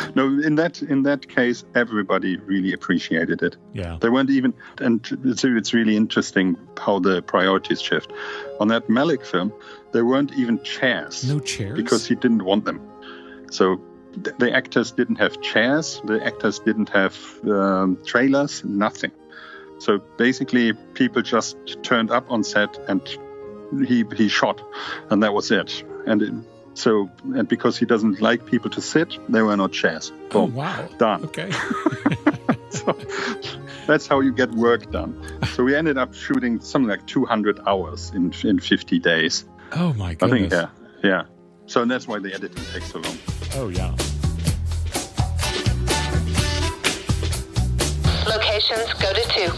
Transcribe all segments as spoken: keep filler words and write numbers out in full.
no, in that in that case, everybody really appreciated it. Yeah. They weren't even, and it's, it's really interesting how the priorities shift. On that Malick film, there weren't even chairs. No chairs? Because he didn't want them. So th- the actors didn't have chairs. The actors didn't have um, trailers, nothing. So basically, people just turned up on set and he he shot, and that was it. And it, so, and because he doesn't like people to sit, there were no chairs. Boom. Oh, wow. Done. Okay. So that's how you get work done. So we ended up shooting something like two hundred hours in in fifty days. Oh, my goodness. I think, yeah, yeah. So that's why the editing takes so long. Oh, yeah. Locations, go to two.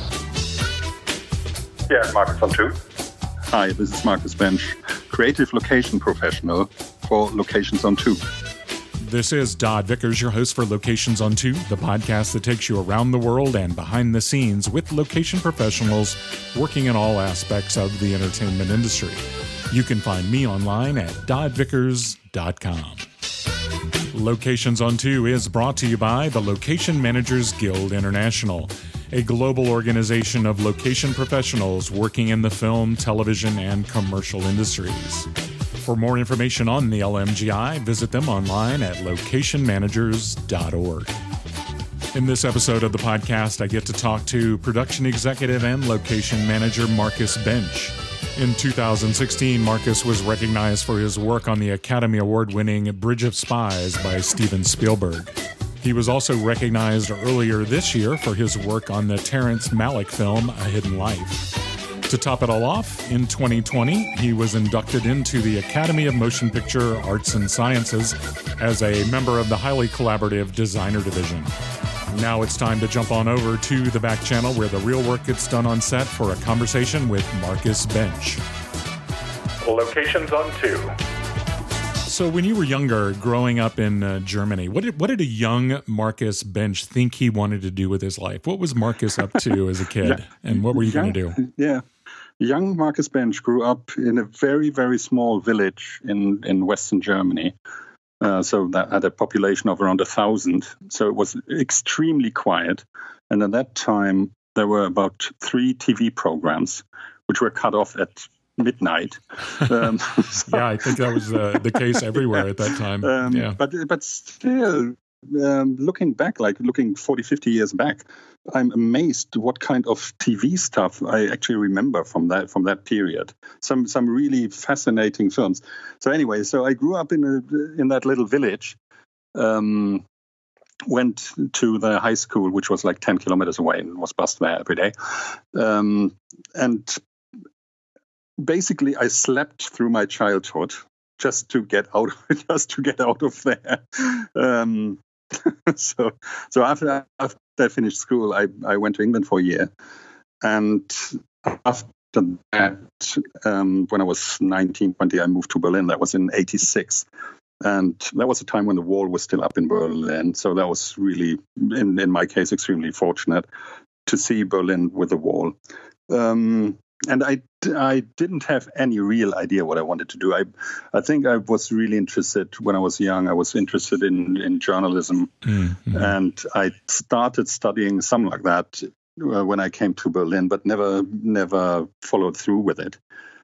Yeah, Markus on two. Hi, this is Markus Bensch, creative location professional for Locations on two. This is Dodd Vickers, your host for Locations on two, the podcast that takes you around the world and behind the scenes with location professionals working in all aspects of the entertainment industry. You can find me online at dodd vickers dot com. Locations on two is brought to you by the Location Managers Guild International, a global organization of location professionals working in the film, television, and commercial industries. For more information on the L M G I, visit them online at location managers dot org. In this episode of the podcast, I get to talk to production executive and location manager Markus Bensch. In two thousand sixteen, Markus was recognized for his work on the Academy Award-winning Bridge of Spies by Steven Spielberg. He was also recognized earlier this year for his work on the Terrence Malick film A Hidden Life. To top it all off, in twenty twenty, he was inducted into the Academy of Motion Picture Arts and Sciences as a member of the highly collaborative Designer Division. Now it's time to jump on over to the back channel where the real work gets done on set for a conversation with Markus Bensch. Locations on two. So when you were younger, growing up in uh, Germany, what did what did a young Markus Bensch think he wanted to do with his life? What was Markus up to as a kid, yeah. and what were you going to do? Yeah, young Markus Bensch grew up in a very, very small village in, in Western Germany. Uh, so that had a population of around a thousand. So it was extremely quiet. And at that time, there were about three T V programs, which were cut off at midnight. Um, so, yeah, I think that was uh, the case everywhere yeah. at that time. Um, yeah. But but still, um, looking back, like looking forty, fifty years back, I'm amazed what kind of T V stuff I actually remember from that from that period. Some some really fascinating films. So anyway, so I grew up in a in that little village. Um, went to the high school, which was like ten kilometers away, and was bused there every day. Um, and basically, I slept through my childhood just to get out, just to get out of there. Um, so, so after after I finished school, I I went to England for a year, and after that, um, when I was nineteen, twenty, I moved to Berlin. That was in eighty-six. And that was a time when the wall was still up in Berlin. So that was really, in, in my case, extremely fortunate to see Berlin with the wall. Um, and I, I didn't have any real idea what I wanted to do. I, I think I was really interested when I was young. I was interested in, in journalism. Mm-hmm. And I started studying something like that uh, when I came to Berlin, but never, never followed through with it.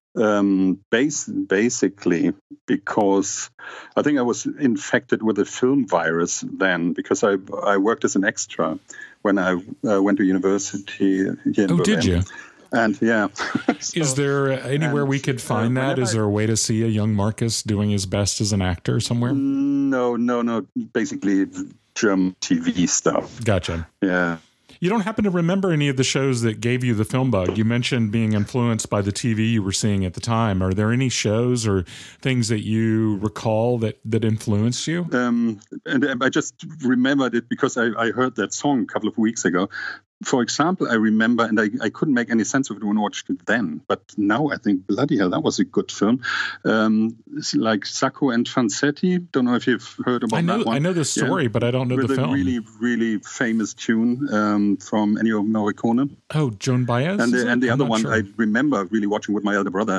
Um, base, basically because I think I was infected with a film virus then, because I I worked as an extra when I uh, went to university here in Oh, Berlin. Did you? And yeah. so, Is there anywhere and, we could find uh, that? Is I, there a way to see a young Markus doing his best as an actor somewhere? No, no, no. Basically German T V stuff. Gotcha. Yeah. You don't happen to remember any of the shows that gave you the film bug? You mentioned being influenced by the T V you were seeing at the time. Are there any shows or things that you recall that, that influenced you? Um, and I just remembered it because I, I heard that song a couple of weeks ago. For example, I remember, and I, I couldn't make any sense of it when I watched it then, but now I think, bloody hell, that was a good film. Um, it's like Sacco and Fancetti. Don't know if you've heard about I know, that one. I know the story, yeah. but I don't know With the film. With a really, really famous tune um, from Ennio Morricone. Oh, Joan Baez? And the, and the other one sure. I remember really watching with my elder brother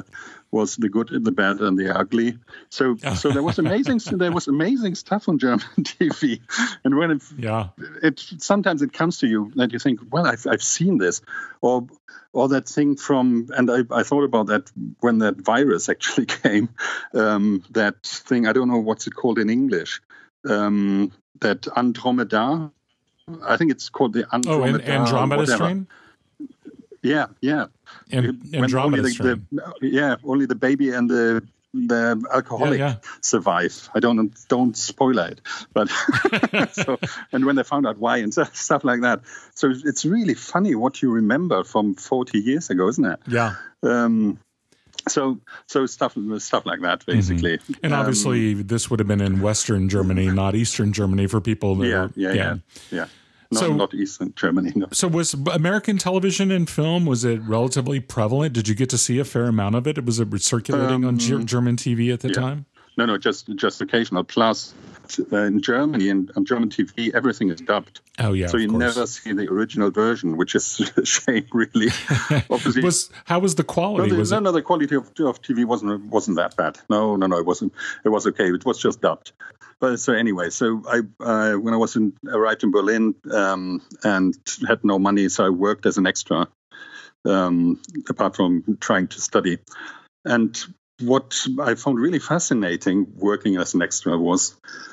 was The Good, the Bad, and the Ugly. So, so there was amazing, there was amazing stuff on German T V. And when it, yeah, it sometimes it comes to you that you think, well, I've I've seen this, or or that thing from, and I, I thought about that when that virus actually came. Um, that thing, I don't know what's it called in English. Um, that Andromeda. I think it's called the Andromeda. Oh, Andromeda strain. Yeah, yeah. And, Andromeda the, strain. The, yeah, only the baby and the the alcoholic yeah, yeah. survive. I don't don't spoil it, but so, and when they found out why and stuff like that. So it's really funny what you remember from forty years ago, isn't it? Yeah. Um, so so stuff stuff like that basically. Mm-hmm. And obviously, um, this would have been in Western Germany, not Eastern Germany, for people. That yeah, are, yeah, yeah, yeah. Not, so, not Eastern Germany. No. So was American television and film, was it relatively prevalent? Did you get to see a fair amount of it? Was it circulating um, on G- German T V at the yeah. time? No, no, just just occasional. Plus, uh, in Germany and on German T V, everything is dubbed. Oh yeah, so you course. never see the original version, which is a shame, really. Obviously, was how was the quality? No, the, was no, it? no, the quality of, of T V wasn't wasn't that bad. No, no, no, it wasn't. It was okay. It was just dubbed. But so anyway, so I uh, when I was in arrived in Berlin um, and had no money, so I worked as an extra, um, apart from trying to study. And what I found really fascinating working as an extra was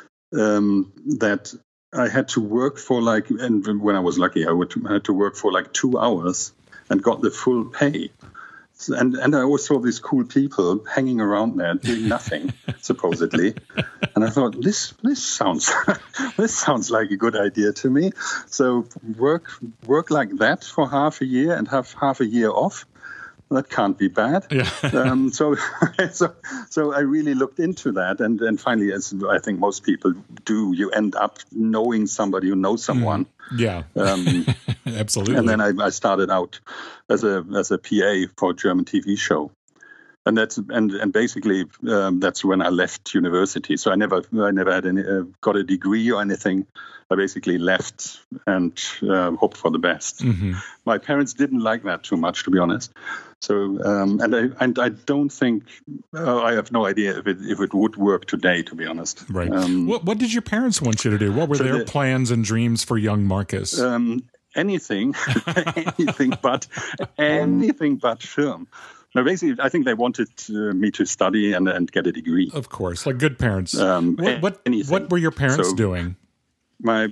um, that I had to work for like, and when I was lucky, I would I had to work for like two hours and got the full pay. And and I always saw these cool people hanging around there doing nothing, supposedly. And I thought, this this sounds this sounds like a good idea to me. So work work like that for half a year and have half a year off. That can't be bad. Yeah. um, so, so, so I really looked into that, and, and finally, as I think most people do, you end up knowing somebody who knows someone. Mm, yeah, um, absolutely. And then I, I started out as a as a P A for a German T V show, and that's and and basically um, that's when I left university. So I never I never had any uh, got a degree or anything. I basically left and uh, hoped for the best. Mm-hmm. My parents didn't like that too much, to be honest. So, um, and I and I don't think uh, I have no idea if it if it would work today, to be honest. Right. Um, what What did your parents want you to do? What were so their the, plans and dreams for young Markus? Um, anything, anything but anything but film. No, basically, I think they wanted uh, me to study and and get a degree. Of course, like good parents. Um, what what, what were your parents so, doing? My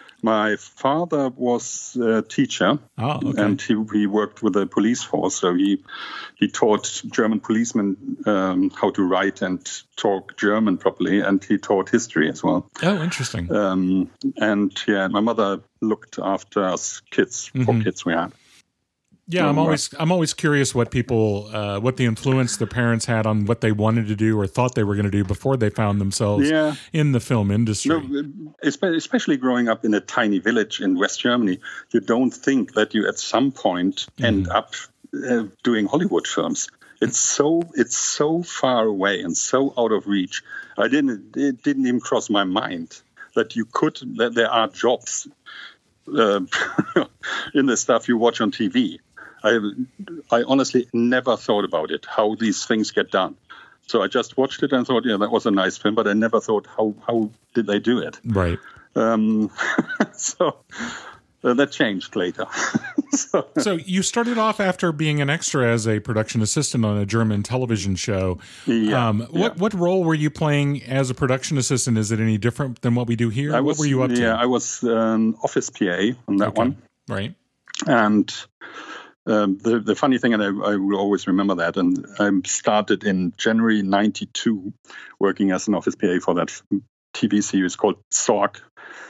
My father was a teacher, oh, okay. and he, he worked with the police force. So he he taught German policemen um, how to write and talk German properly, and he taught history as well. Oh, interesting. Um, and yeah, my mother looked after us kids, mm-hmm. four kids we had. Yeah, I'm always I'm always curious what people, uh, what the influence their parents had on what they wanted to do or thought they were going to do before they found themselves yeah. in the film industry. No, especially growing up in a tiny village in West Germany, you don't think that you at some point mm-hmm. end up uh, doing Hollywood films. It's so it's so far away and so out of reach. I didn't it didn't even cross my mind that you could that there are jobs uh, in the stuff you watch on T V. I, I honestly never thought about it, how these things get done. So I just watched it and thought, yeah, that was a nice film, but I never thought, how how did they do it? Right. Um, so uh, that changed later. so, so you started off after being an extra as a production assistant on a German television show. Yeah, um, what yeah. what role were you playing as a production assistant? Is it any different than what we do here? I what was, were you up to? Yeah, I was an office P A on that okay. one. Right. And Um, the, the funny thing, and I, I will always remember that, and I started in January ninety-two working as an office P A for that T V series called Zorg.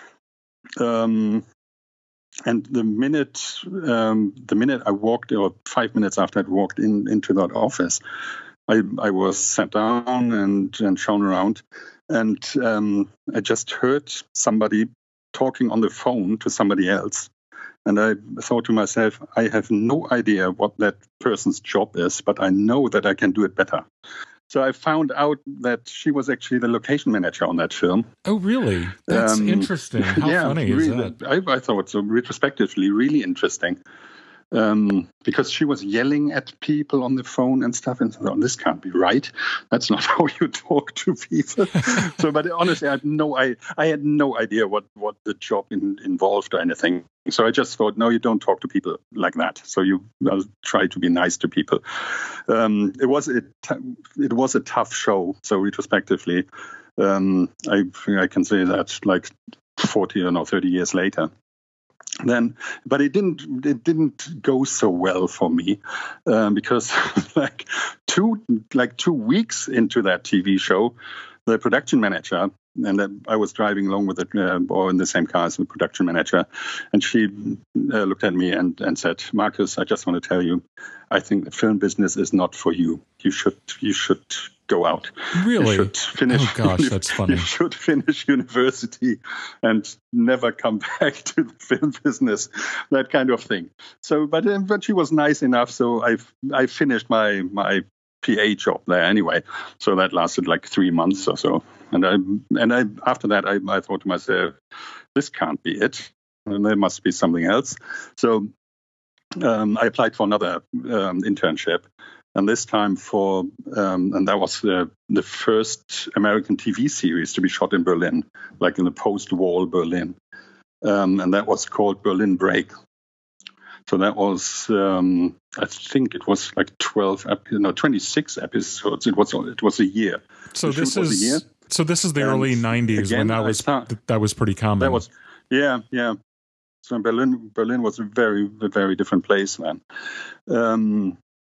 Um, and the minute um, the minute I walked, or five minutes after I walked in into that office, I, I was sat down and, and shown around, and um, I just heard somebody talking on the phone to somebody else. And I thought to myself, I have no idea what that person's job is, but I know that I can do it better. So I found out that she was actually the location manager on that film. Oh, really? That's um, interesting. How yeah, funny is really, that? I, I thought so, retrospectively, really interesting. Um, because she was yelling at people on the phone and stuff, and so, this can't be right. That's not how you talk to people. So, but honestly, I had no, I, I had no idea what, what the job in, involved or anything. So I just thought, no, you don't talk to people like that. So you uh, try to be nice to people. Um, it was it, it was a tough show. So retrospectively, um, I I can say that like forty or no thirty years later. Then, but it didn't. It didn't go so well for me um, because, like two, like two weeks into that T V show, the production manager, and uh, I was driving along with it, uh, or in the same car as the production manager, and she uh, looked at me and, and said, "Markus, I just want to tell you, I think the film business is not for you. You should, you should." Go out. Really? You should finish, oh gosh, that's funny. You should finish university and never come back to the film business, that kind of thing. So, but uh, but she was nice enough, so I I finished my my P A job there anyway. So that lasted like three months or so, and I and I after that I I thought to myself, this can't be it, and there must be something else. So um, I applied for another um, internship. And this time for, um, and that was the, the first American T V series to be shot in Berlin, like in the post-war Berlin. Um, and that was called Berlin Break. So that was, um, I think it was like twelve, no, twenty-six episodes. It was it was a year. So this is year. so this is the and early nineties again, when that was start, that was pretty common. That was yeah yeah. So Berlin Berlin was a very a very different place then. Um,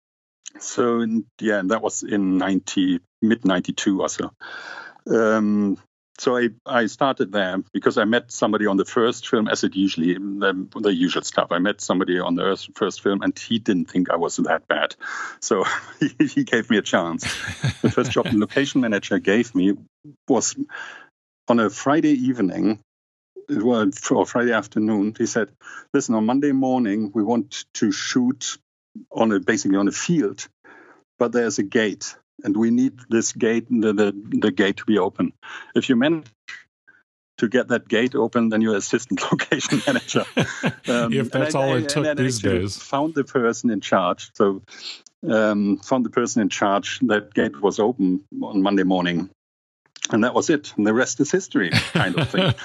So yeah, and that was in ninety mid ninety-two or so. Um, so I, I started there because I met somebody on the first film, as it usually the, the usual stuff. I met somebody on the first film, and he didn't think I was that bad, so he, he gave me a chance. The first job the location manager gave me was on a Friday evening. It was or Friday afternoon. He said, "Listen, on Monday morning we want to shoot on a basically on a field, but there's a gate, and we need this gate, the, the the gate to be open. If you manage to get that gate open, then you're assistant location manager." Um, if that's all I, it took these days. Found the person in charge. So um, found the person in charge. That gate was open on Monday morning. And that was it. And the rest is history, kind of thing.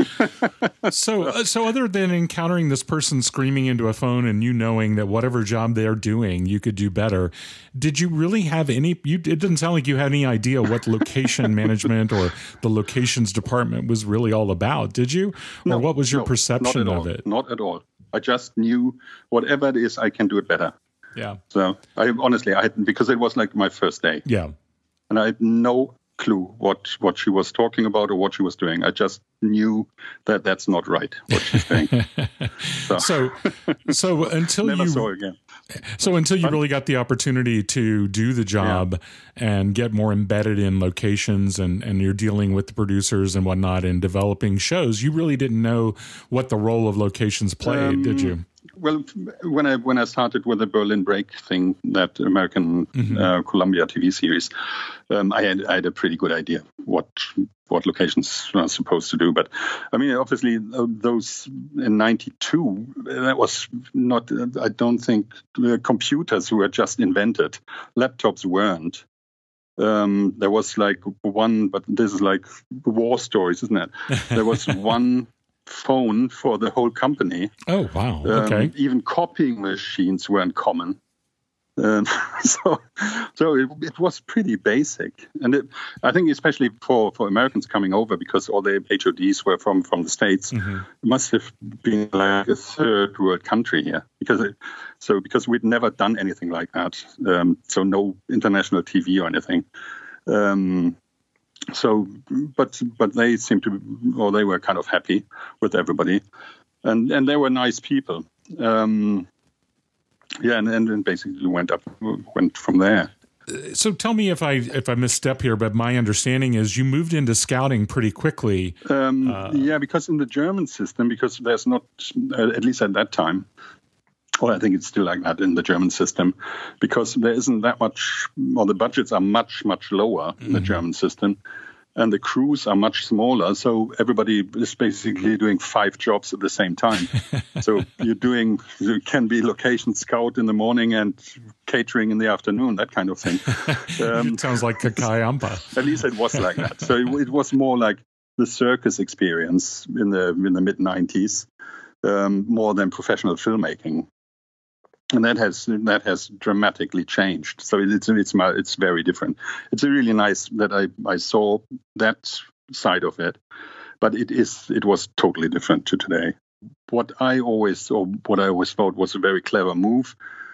so, uh, so other than encountering this person screaming into a phone and you knowing that whatever job they're doing, you could do better, did you really have any, you, it didn't sound like you had any idea what location management or the locations department was really all about, did you? Or no, what was your no, perception not at of all. it? Not at all. I just knew whatever it is, I can do it better. Yeah. So I honestly, I hadn't, because it was like my first day. Yeah. And I had no clue what what she was talking about or what she was doing. I just knew that that's not right what she's doing. so, so, so until Never you saw her again. So until you really got the opportunity to do the job yeah. and get more embedded in locations and, and you're dealing with the producers and whatnot and developing shows, you really didn't know what the role of locations played, um, did you? Well, when I when I started with the Berlin Break thing, that American mm-hmm. uh, Columbia T V series, um, I had I had a pretty good idea what what locations are supposed to do. But I mean, obviously, uh, those in ninety-two, that was not. Uh, I don't think uh, computers were just invented. Laptops weren't. Um, there was like one, but this is like war stories, isn't it? There was one phone for the whole company. Oh, wow. Okay. Um, even copying machines weren't common. Um, so so it, it was pretty basic. And it, I think especially for, for Americans coming over, because all the H O Ds were from, from the States, mm-hmm. it must have been like a third world country here. Because it, so because we'd never done anything like that. Um, so no international T V or anything. Um, So, but but they seemed to, or they were kind of happy with everybody, and and they were nice people. Um, yeah, and, and and basically went up, went from there. So tell me if I if I misstep here, but my understanding is you moved into scouting pretty quickly. Um, uh, yeah, because in the German system, because there's not, uh, at least at that time, or I think it's still like that in the German system, because there isn't that much, or the budgets are much, much lower in mm-hmm. the German system. and the crews are much smaller. So everybody is basically doing five jobs at the same time. So you're doing, you can be location scout in the morning and catering in the afternoon, that kind of thing. Um, it sounds like Kakayampa. At least it was like that. So it, it was more like the circus experience in the in the mid nineties, um, more than professional filmmaking. And that has that has dramatically changed. So it's it's it's very different. It's really nice that I, I saw that side of it, but it is it was totally different to today. What I always or what I always thought was a very clever move.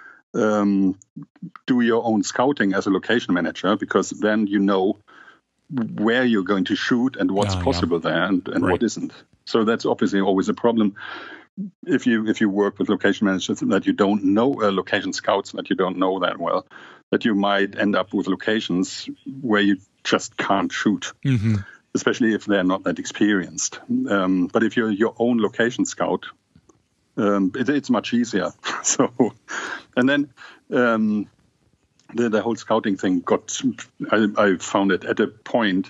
Um, do your own scouting as a location manager, because then you know where you're going to shoot and what's oh, possible yeah. there and, and right. what isn't. So that's obviously always a problem. If you if you work with location managers that you don't know, uh, location scouts that you don't know that well, that you might end up with locations where you just can't shoot, mm-hmm. especially if they're not that experienced. Um, but if you're your own location scout, um, it, it's much easier. So, and then um, the the whole scouting thing got. I, I found it at a point.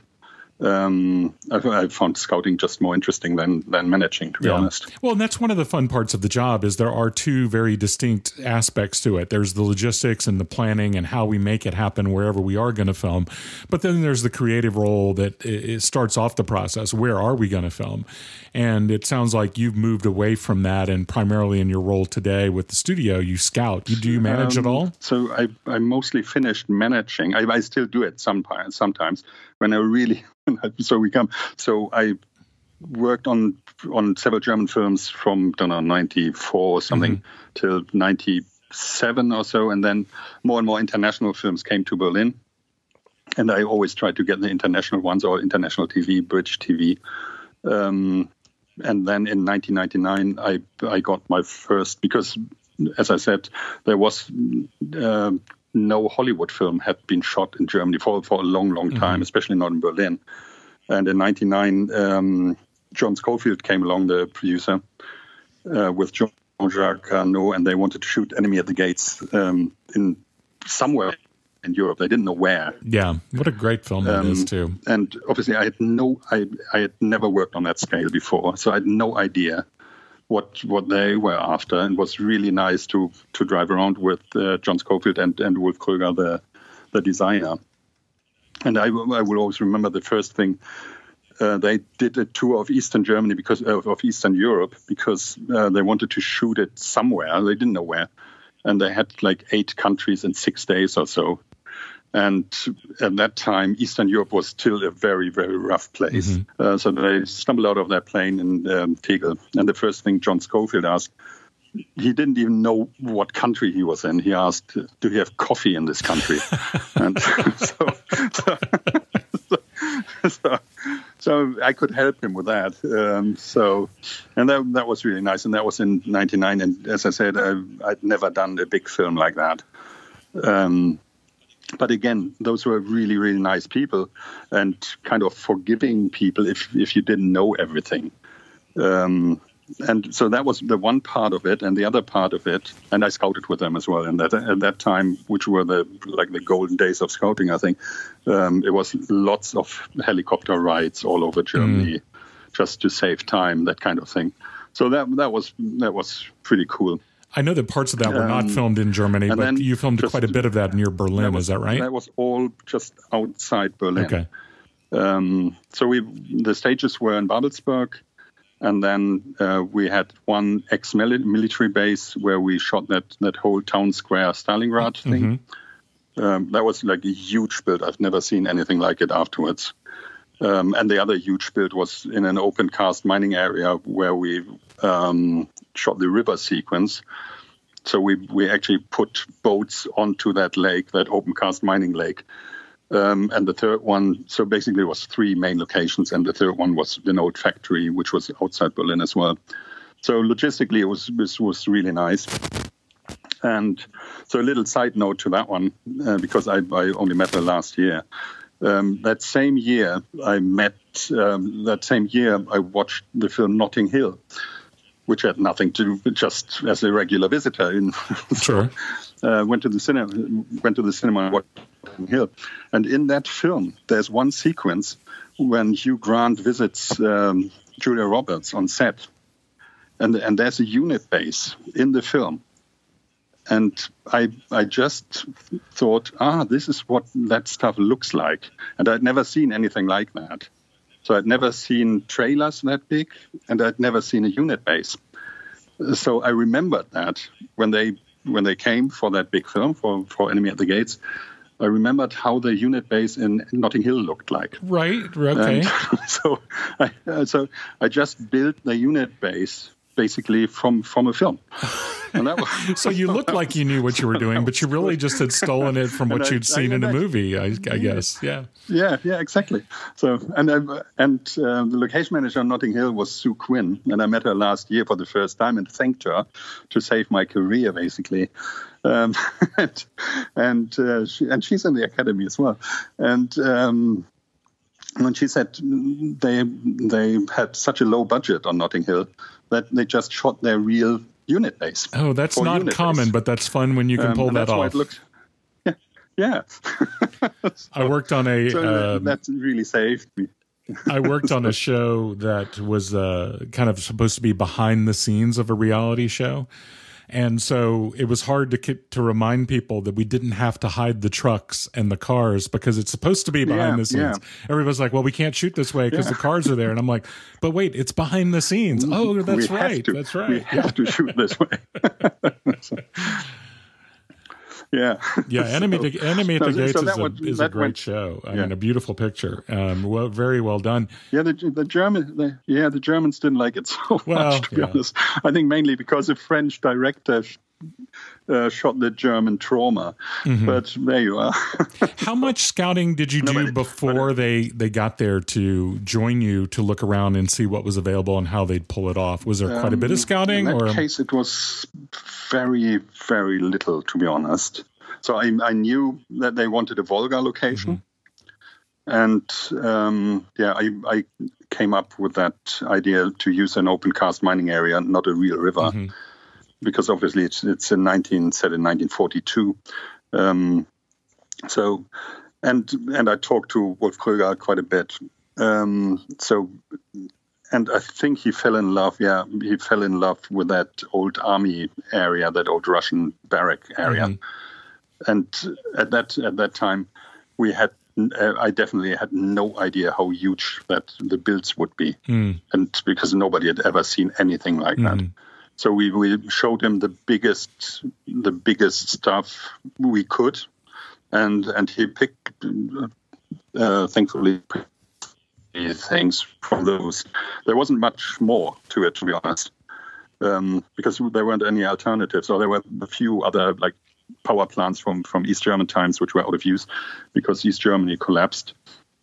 Um, I, I found scouting just more interesting than than managing, to be yeah. honest. Well, and that's one of the fun parts of the job is there are two very distinct aspects to it. There's the logistics and the planning and how we make it happen wherever we are going to film. But then there's the creative role that it starts off the process. Where are we going to film? And it sounds like you've moved away from that, and primarily in your role today with the studio, you scout. Do you manage um, it all? So I, I mostly finished managing. I, I still do it sometimes, sometimes when I really... So we come. So I worked on on several German films from I don't know ninety-four or something mm-hmm. till ninety-seven or so, and then more and more international films came to Berlin, and I always tried to get the international ones or international T V, British T V. Um, and then in nineteen ninety-nine, I I got my first, because as I said, there was. Uh, No Hollywood film had been shot in Germany for, for a long, long time, mm-hmm. especially not in Berlin. And in ninety-nine, um, John Scofield came along, the producer, uh, with Jean-Jacques Arnaud, and they wanted to shoot Enemy at the Gates um, in somewhere in Europe. They didn't know where. Yeah, what a great film that um, is, too. And obviously, I had no, I, I had never worked on that scale before, so I had no idea what what they were after, and it was really nice to to drive around with uh, John Scofield and, and Wolf Kröger, the the designer. And I, I will always remember the first thing, uh, they did a tour of Eastern Germany, because uh, of Eastern Europe, because uh, they wanted to shoot it somewhere. They didn't know where. And they had like eight countries in six days or so. And at that time, Eastern Europe was still a very, very rough place. Mm-hmm. Uh, so they stumbled out of their plane in um, Tegel. And the first thing John Scofield asked, he didn't even know what country he was in. He asked, do you have coffee in this country? and so, so, so, so, so I could help him with that. Um, so, and that, that was really nice. And that was in ninety-nine. And as I said, I, I'd never done a big film like that. Um, But again, those were really, really nice people, and kind of forgiving people if if you didn't know everything. Um, and so that was the one part of it, and the other part of it, and I scouted with them as well. And that at that time, which were the like the golden days of scouting, I think, um, it was lots of helicopter rides all over Germany, mm. just to save time, that kind of thing. So that that was that was pretty cool. I know that parts of that were not um, filmed in Germany, but you filmed quite a bit of that near Berlin. That was, is that right? That was all just outside Berlin. Okay. Um, so we the stages were in Babelsberg, and then uh, we had one ex-military base where we shot that, that whole town square Stalingrad thing. Mm-hmm. Um, that was like a huge build. I've never seen anything like it afterwards. Um, and the other huge build was in an open cast mining area where we um, shot the river sequence. So we, we actually put boats onto that lake, that open cast mining lake. Um, and the third one, so basically it was three main locations, and the third one was an old factory, which was outside Berlin as well. So logistically, it was, it was really nice. And so a little side note to that one, uh, because I, I only met her last year. Um, that same year, I met, um, that same year, I watched the film Notting Hill, which had nothing to do, just as a regular visitor. In, sure. so, uh, went to the cinema, went to the cinema and watched Notting Hill. And in that film, there's one sequence when Hugh Grant visits um, Julia Roberts on set, and and there's a unit base in the film, and I I just thought, ah, this is what that stuff looks like, and I'd never seen anything like that. So I'd never seen trailers that big, and I'd never seen a unit base. So I remembered that when they when they came for that big film for for Enemy at the Gates. I remembered how the unit base in Notting Hill looked like. Right. Okay. And so, I, uh, so I just built the unit base basically from from a film. And that was, so you looked like you knew what you were doing, but you really just had stolen it from what I, you'd seen I, in a I, movie, I, I guess. Yeah. Yeah. Yeah. Exactly. So and I, and uh, the location manager on Notting Hill was Sue Quinn, and I met her last year for the first time and thanked her to save my career, basically. Um, and and, uh, she, and she's in the academy as well. And um, when she said they they had such a low budget on Notting Hill that they just shot their real unit base. Oh, that's not common, base. But that's fun when you can pull um, that that's off. Why it looked, yeah, yeah. so, I worked on a. So um, that really saved me. I worked on a show that was uh, kind of supposed to be behind the scenes of a reality show. And so it was hard to to remind people that we didn't have to hide the trucks and the cars because it's supposed to be behind yeah, the scenes. Yeah. Everybody's like, well, we can't shoot this way because yeah. the cars are there. And I'm like, but wait, it's behind the scenes. Oh, that's we right. To, that's right. We yeah. have to shoot this way. so, yeah. Yeah. Enemy, so, to, Enemy at the so, Gates so is, a, went, is a great went, show. I yeah. mean, a beautiful picture. Um, well, very well done. Yeah. The, the German, the, yeah, the Germans didn't like it so well, much, to be yeah. honest. I think mainly because a French director Uh, shot the German trauma, mm-hmm. but there you are. How much scouting did you do no, before but, they, they got there to join you to look around and see what was available and how they'd pull it off? Was there quite um, a bit of scouting? In that or? case, it was very, very little, to be honest. So I, I knew that they wanted a Volga location. Mm-hmm. And um, yeah, I, I came up with that idea to use an open cast mining area, not a real river. Mm-hmm. Because obviously it's it's in nineteen set in nineteen forty-two, um, so and and I talked to Wolf Kröger quite a bit. Um, so and I think he fell in love. Yeah, he fell in love with that old army area, that old Russian barrack area. Mm-hmm. And at that at that time, we had I definitely had no idea how huge that the builds would be, mm. and because nobody had ever seen anything like mm-hmm. that. So we, we showed him the biggest the biggest stuff we could, and and he picked uh, thankfully things from those. There wasn't much more to it, to be honest, um, because there weren't any alternatives. Or there were a few other like power plants from, from East German times which were out of use because East Germany collapsed.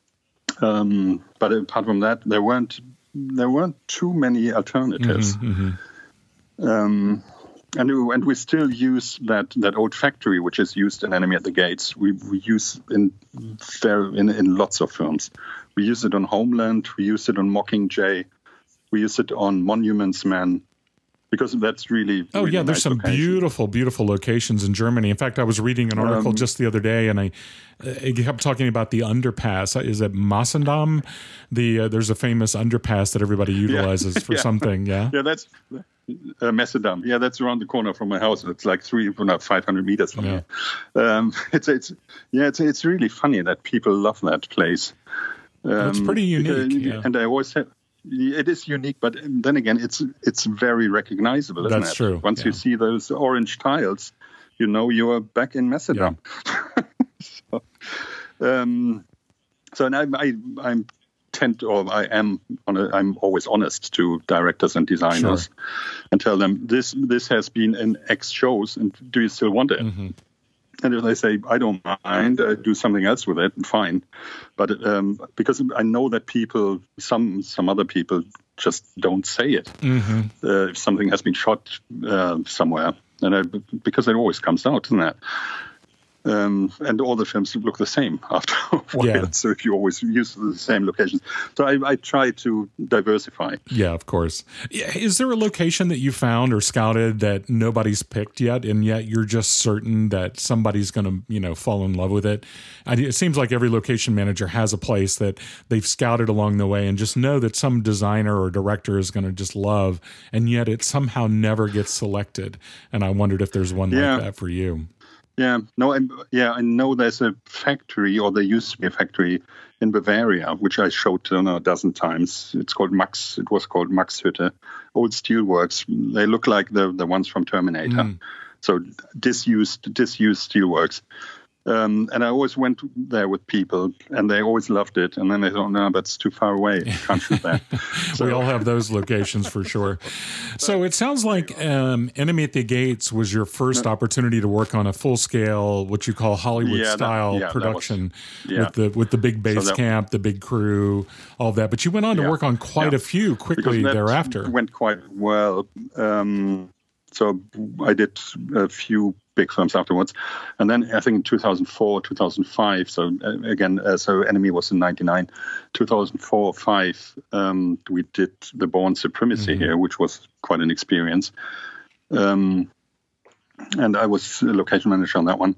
Um, but apart from that, there weren't there weren't too many alternatives. Mm-hmm, mm-hmm. Um, and, and we still use that, that old factory, which is used in Enemy at the Gates. We, we use in, very, in in lots of films. We use it on Homeland. We use it on Mockingjay. We use it on Monuments Men. Because that's really oh really yeah, there's nice some location. beautiful, beautiful locations in Germany. In fact, I was reading an article um, just the other day, and I, I kept talking about the underpass. Is it Massendam? The uh, there's a famous underpass that everybody utilizes yeah. for yeah. something. Yeah, yeah, that's uh, Massendam. Yeah, that's around the corner from my house. It's like three, not five hundred meters from yeah. here. Um, it's it's yeah, it's it's really funny that people love that place. Um, it's pretty unique, because, yeah. and I always have. It is unique, but then again, it's it's very recognizable, isn't That's it? true. Once yeah. you see those orange tiles, you know you are back in Macedon. Yeah. so, um, so and I, I, I'm tend or I am on a, I'm always honest to directors and designers, sure. and tell them this this has been in X shows, and do you still want it? Mm-hmm. And if they say, I don't mind, I do something else with it, fine. But um, because I know that people, some some other people just don't say it. Mm-hmm. Uh, if something has been shot uh, somewhere, and I, because it always comes out, isn't it? Um, and all the films look the same after a while. Yeah. So if you always use the same locations. So I, I try to diversify. Yeah, of course. Is there a location that you found or scouted that nobody's picked yet, and yet you're just certain that somebody's going to, you know, fall in love with it? I, it seems like every location manager has a place that they've scouted along the way and just know that some designer or director is going to just love, and yet it somehow never gets selected. And I wondered if there's one Yeah. like that for you. Yeah, no, I, yeah, I know there's a factory, or there used to be a factory in Bavaria, which I showed I don't know, a dozen times. It's called Max. It was called Max Hütte. Old steelworks. They look like the the ones from Terminator. Mm. So disused disused steelworks. Um, and I always went there with people, and they always loved it. And then they thought, no, that's too far away. Can't shoot that. So, we all have those locations for sure. So it sounds like um, Enemy at the Gates was your first opportunity to work on a full-scale, what you call Hollywood-style yeah, that, yeah, production was, yeah. with the with the big base so that, camp, the big crew, all of that. But you went on to yeah, work on quite yeah. a few quickly thereafter. Went quite well. Um, so I did a few big films afterwards, and then I think in two thousand four, two thousand five. So uh, again, uh, so Enemy was in ninety-nine, two thousand four or five. Um, we did the Bourne Supremacy mm-hmm. here, which was quite an experience. Um, and I was a location manager on that one,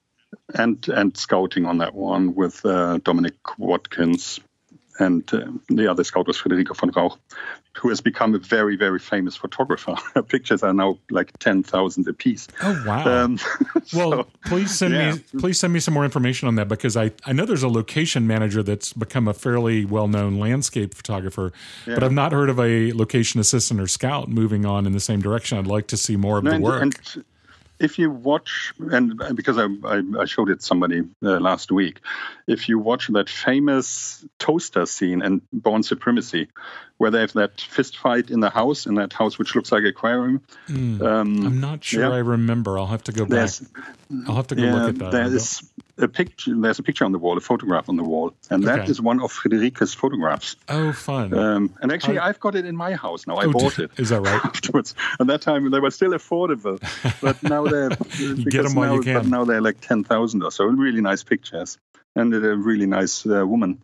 and and scouting on that one with uh, Dominic Watkins. And uh, the other scout was Federico von Rauch, who has become a very, very famous photographer. Her pictures are now like ten thousand a piece. Oh, wow. Um, well, so, please send yeah. me please send me some more information on that, because I, I know there's a location manager that's become a fairly well-known landscape photographer, yeah. but I've not heard of a location assistant or scout moving on in the same direction. I'd like to see more of no, the and, work. And if you watch, and because I, I, I showed it to somebody uh, last week, if you watch that famous toaster scene in Bourne Supremacy, where they have that fist fight in the house, in that house which looks like an aquarium. Mm, um, I'm not sure yeah. I remember. I'll have to go back. There's, I'll have to go yeah, look at that. There is a picture. There's a picture on the wall, a photograph on the wall, and that okay. is one of Frederica's photographs. Oh, fun! Um, and actually, I, I've got it in my house now. I oh, bought it. Is that right? Afterwards, at that time they were still affordable, but now they're get them while now, you can. But now they're like ten thousand or so. Really nice pictures, and a really nice uh, woman.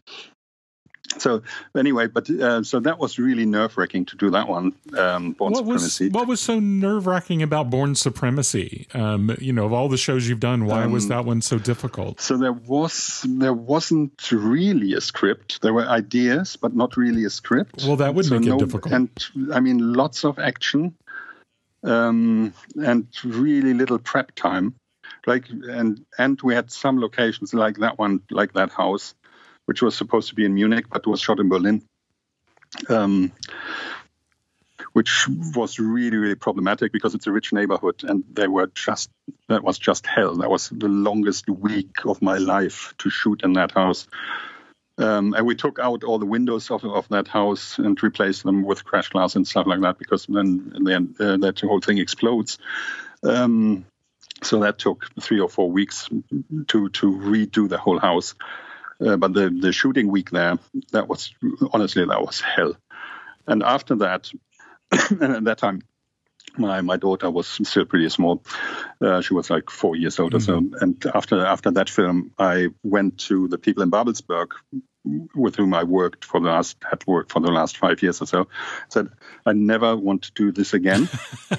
So anyway, but uh, so that was really nerve-wracking to do that one, um, Bourne what Supremacy. Was, what was so nerve-wracking about Bourne Supremacy? Um, you know, of all the shows you've done, why um, was that one so difficult? So there was there wasn't really a script. There were ideas, but not really a script. Well, that would so make no, it difficult. And I mean, lots of action, um, and really little prep time. Like and and we had some locations like that one, like that house, which was supposed to be in Munich, but was shot in Berlin, um, which was really, really problematic because it's a rich neighborhood, and they were just that was just hell. That was the longest week of my life to shoot in that house. Um, and we took out all the windows of, of that house and replaced them with crash glass and stuff like that, because then, then uh, that whole thing explodes. Um, so that took three or four weeks to to redo the whole house. Uh, but the, the shooting week there, that was, honestly, that was hell. And after that, and at that time, my, my daughter was still pretty small. Uh, she was like four years old mm-hmm. or so. And after after that film, I went to the people in Babelsberg with whom I worked for the last, had worked for the last five years or so. Said, I never want to do this again.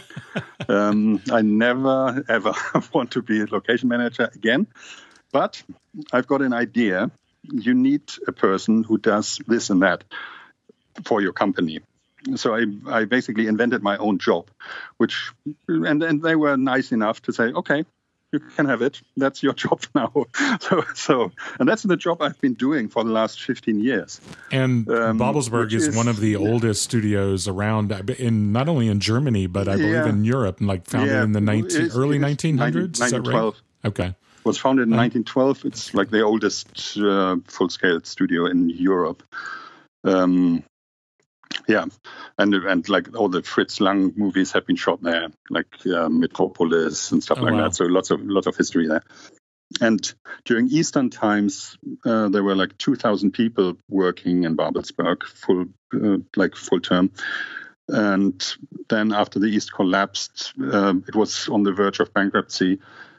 um, I never, ever want to be a location manager again. But I've got an idea. You need a person who does this and that for your company. So I, I basically invented my own job, which, and, and they were nice enough to say, okay, you can have it. That's your job now. So, so, and that's the job I've been doing for the last fifteen years. And um, Babelsberg is, is one of the yeah. oldest studios around, in not only in Germany, but I believe yeah. in Europe, and like founded yeah. in the nineteen, it's, early it's nineteen hundreds. Is that right? Okay. Was founded in nineteen twelve. It's like the oldest uh, full-scale studio in Europe. Um, yeah, and and like all the Fritz Lang movies have been shot there, like uh, Metropolis and stuff oh, like wow. that. So lots of lots of history there. And during Eastern times, uh, there were like two thousand people working in Babelsberg, full uh, like full term. And then after the East collapsed, uh, it was on the verge of bankruptcy.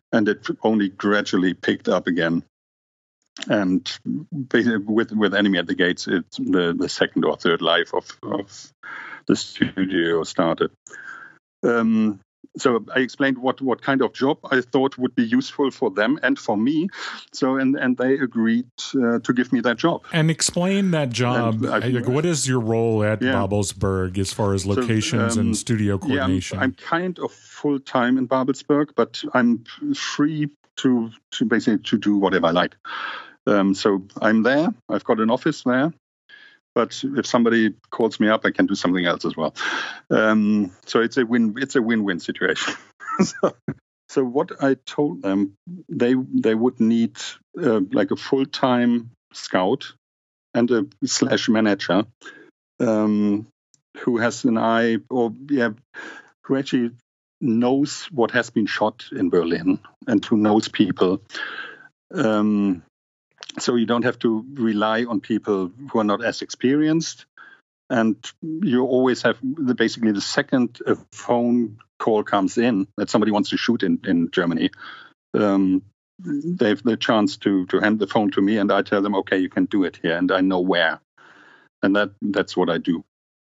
and it only gradually picked up again. And with with Enemy at the Gates, it's the, the second or third life of, of the studio started. Um, so I explained what, what kind of job I thought would be useful for them and for me. So and, and they agreed uh, to give me that job. And explain that job. I, like, what is your role at yeah. Babelsberg as far as locations so, um, and studio coordination? Yeah, I'm, I'm kind of full time in Babelsberg, but I'm free to to basically to do whatever I like. Um, so I'm there. I've got an office there. But if somebody calls me up, I can do something else as well. Um, so it's a win. It's a win-win situation. so, so what I told them, they they would need uh, like a full-time scout and a slash manager um, who has an eye, or yeah, who actually knows what has been shot in Berlin and who knows people. Um, So you don't have to rely on people who are not as experienced. And you always have the, basically the second a phone call comes in that somebody wants to shoot in, in Germany, um, they have the chance to, to hand the phone to me and I tell them, okay, you can do it here. And I know where. And that that's what I do.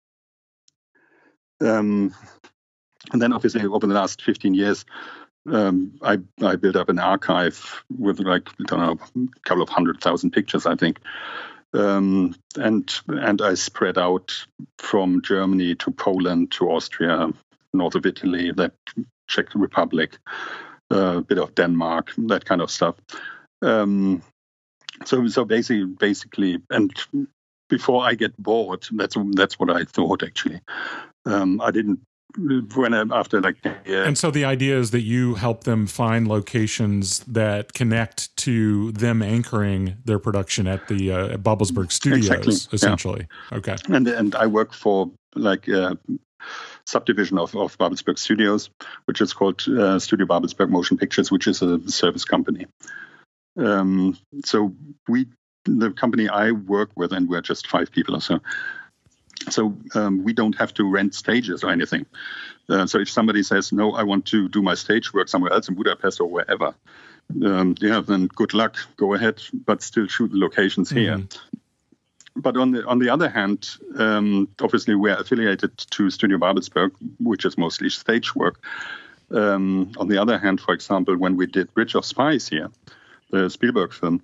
Um, and then obviously over the last fifteen years, Um, I, I built up an archive with like, I don't know, a couple of hundred thousand pictures, I think. Um, and and I spread out from Germany to Poland to Austria, north of Italy, the Czech Republic, uh, a bit of Denmark, that kind of stuff. Um, so so basically, basically, and before I get bored, that's that's what I thought actually. Um, I didn't. When I, after like yeah. And so the idea is that you help them find locations that connect to them anchoring their production at the uh, Babelsberg Studios, exactly. essentially. Yeah. Okay. And and I work for like a subdivision of, of Babelsberg Studios, which is called uh, Studio Babelsberg Motion Pictures, which is a service company. Um, so we, the company I work with, and we're just five people or so. So um, we don't have to rent stages or anything. Uh, so if somebody says, no, I want to do my stage work somewhere else in Budapest or wherever, um, yeah, then good luck, go ahead, but still shoot the locations here. Mm-hmm. But on the on the other hand, um, obviously we're affiliated to Studio Babelsberg, which is mostly stage work. Um, on the other hand, for example, when we did Bridge of Spies here, the Spielberg film,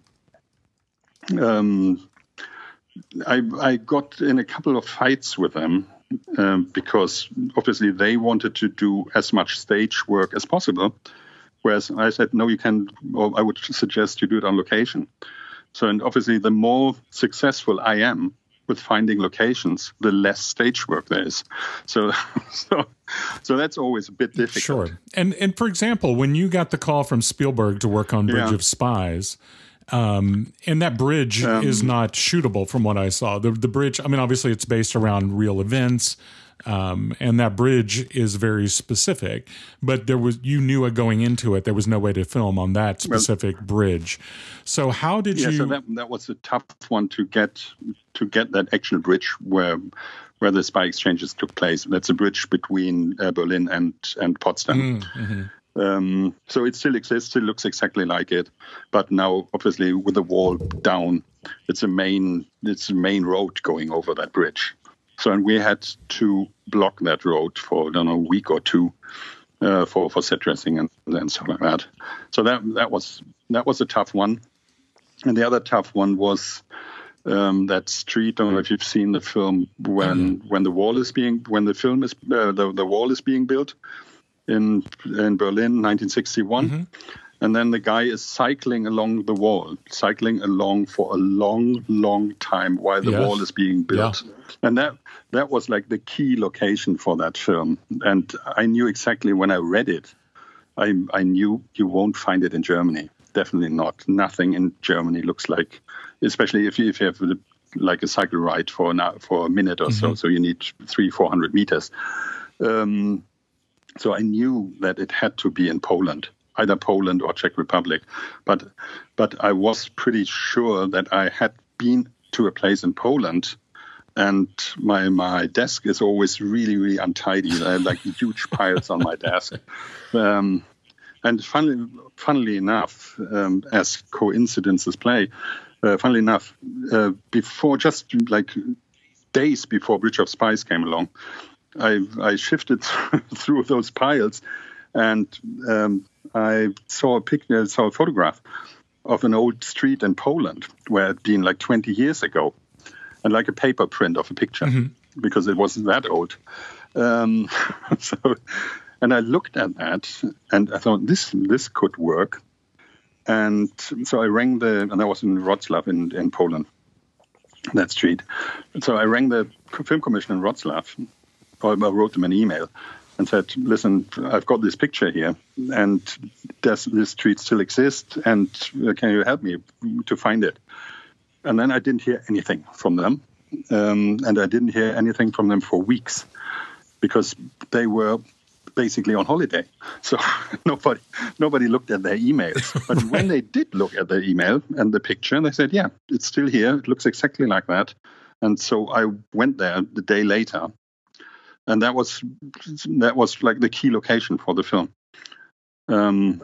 um, I, I got in a couple of fights with them um, because obviously they wanted to do as much stage work as possible, whereas I said, no, you can, or I would suggest you do it on location. So, and obviously the more successful I am with finding locations, the less stage work there is. So, so, so that's always a bit difficult. Sure. And, and for example, when you got the call from Spielberg to work on Bridge yeah. of Spies, Um, and that bridge um, is not shootable from what I saw. The, the bridge, I mean, obviously it's based around real events, um, and that bridge is very specific. But there was, you knew it going into it, there was no way to film on that specific well, bridge. So how did yeah, you? So that that was a tough one to get to get that actual bridge where where the spy exchanges took place. That's a bridge between uh, Berlin and and Potsdam. Mm-hmm. Um, so it still exists, it looks exactly like it, but now obviously with the wall down, it's a main it's a main road going over that bridge. So and we had to block that road for I don't know a week or two uh, for for set dressing and, and stuff like that. So that that was that was a tough one, and the other tough one was um, that street. I don't know if you've seen the film when mm-hmm. when the wall is being when the film is uh, the the wall is being built. In in Berlin, nineteen sixty-one, mm-hmm. and then the guy is cycling along the wall, cycling along for a long, long time while the yes. wall is being built. Yeah. And that that was like the key location for that film. And I knew exactly when I read it, I I knew you won't find it in Germany. Definitely not. Nothing in Germany looks like, especially if you if you have the, like a cycle ride for an, for a minute or mm-hmm. so. So you need three, four hundred meters. Um, So I knew that it had to be in Poland, either Poland or Czech Republic. But but I was pretty sure that I had been to a place in Poland, and my my desk is always really, really untidy. I have like huge piles on my desk. Um, And funnily, funnily enough, um, as coincidences play, uh, funnily enough, uh, before just like days before Bridge of Spies came along, I, I shifted through those piles, and um, I saw a picture, saw a photograph of an old street in Poland where it had been like twenty years ago, and like a paper print of a picture, mm-hmm. because it wasn't that old. Um, so, and I looked at that, and I thought this this could work. And so I rang the, and I was in Wrocław in, in Poland, that street. So I rang the film commission in Wrocław, or I wrote them an email and said, listen, I've got this picture here, and does this street still exist? And can you help me to find it? And then I didn't hear anything from them. Um, and I didn't hear anything from them for weeks, because they were basically on holiday. So nobody nobody looked at their emails. But right. when they did look at their email and the picture, they said, yeah, it's still here. It looks exactly like that. And so I went there the day later. And that was that was like the key location for the film. Um,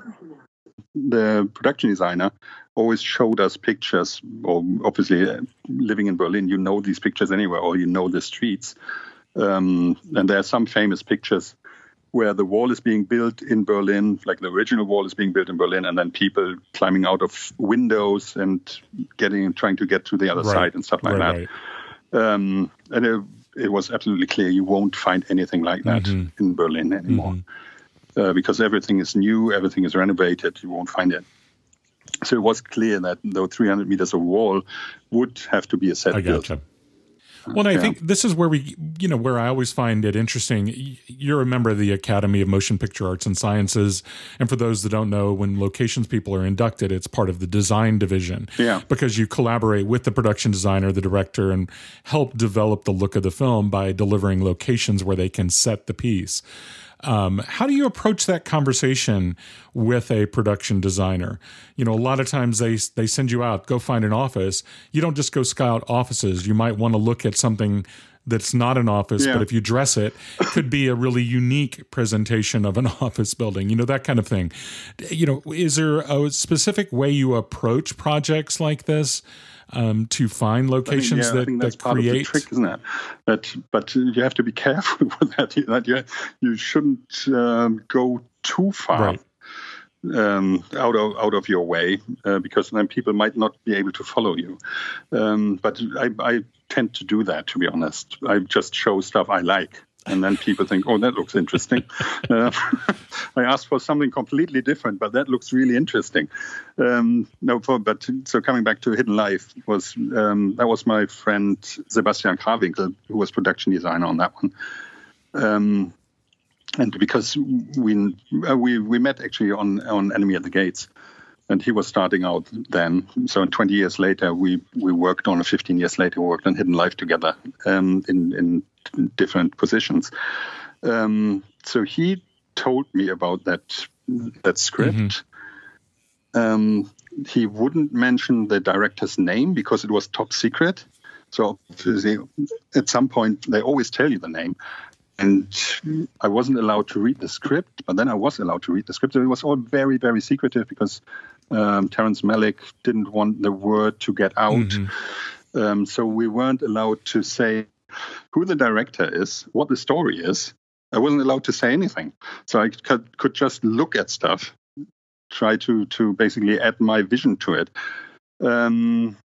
the production designer always showed us pictures, or obviously uh, living in Berlin, you know these pictures anywhere, or you know the streets. Um, and there are some famous pictures where the wall is being built in Berlin, like the original wall is being built in Berlin, and then people climbing out of windows and getting trying to get to the other right. side and stuff like right, that. Right. Um, and it, it was absolutely clear you won't find anything like that mm-hmm. in Berlin anymore. Mm-hmm. uh, because everything is new, everything is renovated, you won't find it. So it was clear that those three hundred meters of wall would have to be a set I built. Gotcha. Well, and I yeah. think this is where we, you know, where I always find it interesting. You're a member of the Academy of Motion Picture Arts and Sciences. And for those that don't know, when locations people are inducted, it's part of the design division. Yeah. Because you collaborate with the production designer, the director, and help develop the look of the film by delivering locations where they can set the piece. Um, how do you approach that conversation with a production designer? You know, a lot of times they they send you out, go find an office. You don't just go scout offices. You might want to look at something that's not an office, yeah. but if you dress it, it could be a really unique presentation of an office building, you know, that kind of thing. You know, is there a specific way you approach projects like this? Um, to find locations I think, yeah, that, I think that's that part create. Of the trick, isn't it? That, but you have to be careful with that. That you, you shouldn't um, go too far right. um, out of out of your way, uh, because then people might not be able to follow you. Um, but I, I tend to do that, to be honest. I just show stuff I like. And then people think, oh, that looks interesting. uh, I asked for something completely different, but that looks really interesting. Um, no, for, but so coming back to Hidden Life, was um, that was my friend Sebastian Krawinkel, who was production designer on that one. Um, and because we uh, we we met actually on on Enemy at the Gates, and he was starting out then. So twenty years later, we we worked on. fifteen years later, we worked on Hidden Life together um, in in. different positions. Um, so he told me about that that script. Mm-hmm. Um, he wouldn't mention the director's name because it was top secret. So at some point, they always tell you the name. And I wasn't allowed to read the script, but then I was allowed to read the script. So it was all very, very secretive because um, Terrence Malick didn't want the word to get out. Mm-hmm. Um, so we weren't allowed to say who the director is, what the story is. I wasn't allowed to say anything. So I could, could just look at stuff, try to, to basically add my vision to it. Um,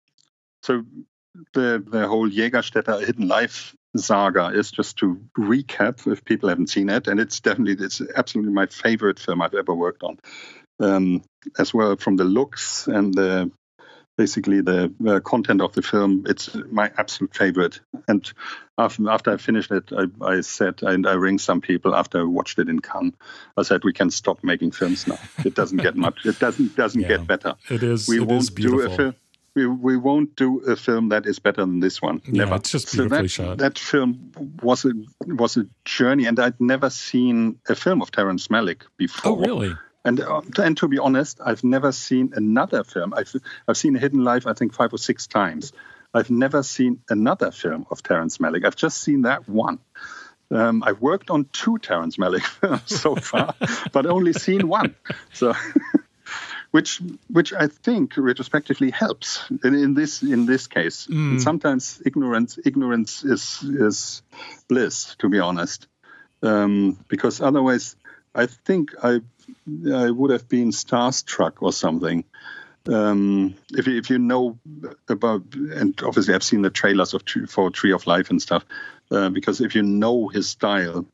so the the whole Jägerstätter Hidden Life saga is, just to recap if people haven't seen it, and it's definitely, it's absolutely my favorite film I've ever worked on. Um, as well from the looks and the basically the uh, content of the film, it's my absolute favorite. And after, after I finished it, I, I said, and I rang some people after I watched it in Cannes. I said, we can stop making films now. It doesn't get much. It doesn't doesn't yeah, get better. It is. We it won't is beautiful. do a film. We we won't do a film that is better than this one. Yeah, never. It's just beautifully so that, shot. That film was a was a journey, and I'd never seen a film of Terrence Malick before. Oh, really? And uh, and to be honest, I've never seen another film. I've I've seen Hidden Life, I think, five or six times. I've never seen another film of Terrence Malick. I've just seen that one. Um, I've worked on two Terrence Malick films so far, but only seen one. So, which which I think retrospectively helps in, in this in this case. Mm. And sometimes ignorance ignorance is is bliss, to be honest, um, because otherwise I think I I would have been starstruck or something. Um, if you, if you know about, and obviously I've seen the trailers of for Tree of Life and stuff, uh, because if you know his style,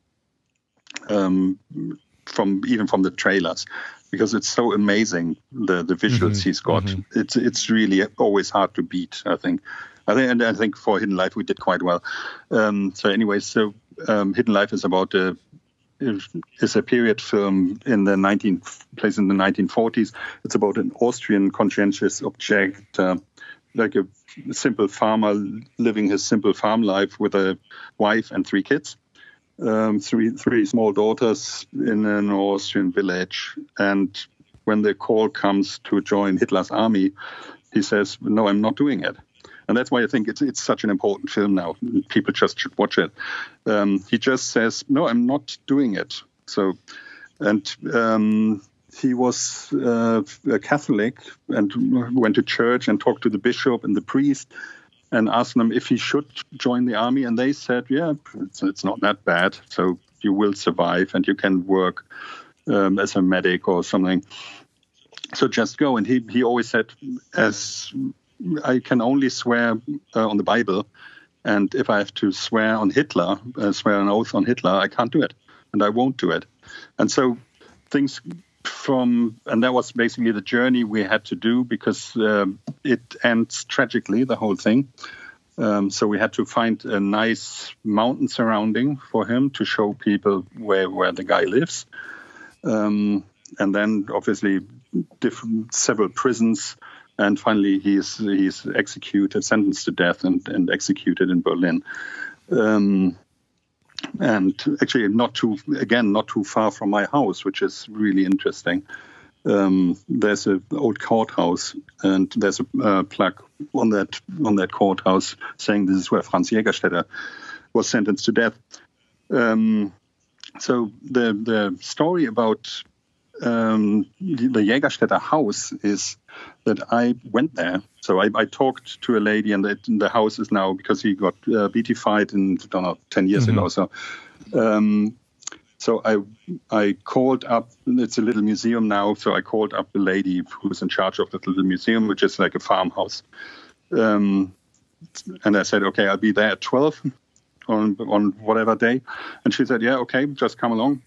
um, from even from the trailers, because it's so amazing, the the visuals mm-hmm. he's got, mm-hmm. it's it's really always hard to beat. I think, I think, and I think for Hidden Life we did quite well. Um, so anyway, so um, Hidden Life is about a. is a period film in the nineteen placed in the nineteen forties. It's about an Austrian conscientious object, uh, like a simple farmer living his simple farm life with a wife and three kids, um, three three small daughters in an Austrian village. And when the call comes to join Hitler's army, he says, "No, I'm not doing it." And that's why I think it's it's such an important film now. People just should watch it. Um, he just says, "No, I'm not doing it." So, and um, he was uh, a Catholic and went to church and talked to the bishop and the priest and asked them if he should join the army. And they said, "Yeah, it's, it's not that bad. So you will survive and you can work um, as a medic or something. So just go." And he he always said, as I can only swear uh, on the Bible, and if I have to swear on Hitler, uh, swear an oath on Hitler, I can't do it, and I won't do it. And so things from, and that was basically the journey we had to do, because um, it ends tragically, the whole thing. Um, so we had to find a nice mountain surrounding for him to show people where, where the guy lives. Um, and then obviously different, several prisons. And finally, he's he's executed, sentenced to death, and, and executed in Berlin. Um, and actually, not too again, not too far from my house, which is really interesting. Um, there's an old courthouse, and there's a uh, plaque on that on that courthouse saying this is where Franz Jägerstätter was sentenced to death. Um, so the the story about Um, the Jägerstätter house is that I went there. So I, I talked to a lady, and the, the house is now, because he got uh, beatified in, I don't know, ten years mm-hmm. ago. So, um, so I I called up. It's a little museum now. So I called up the lady who's in charge of the little museum, which is like a farmhouse. Um, and I said, okay, I'll be there at twelve on on whatever day. And she said, yeah, okay, just come along.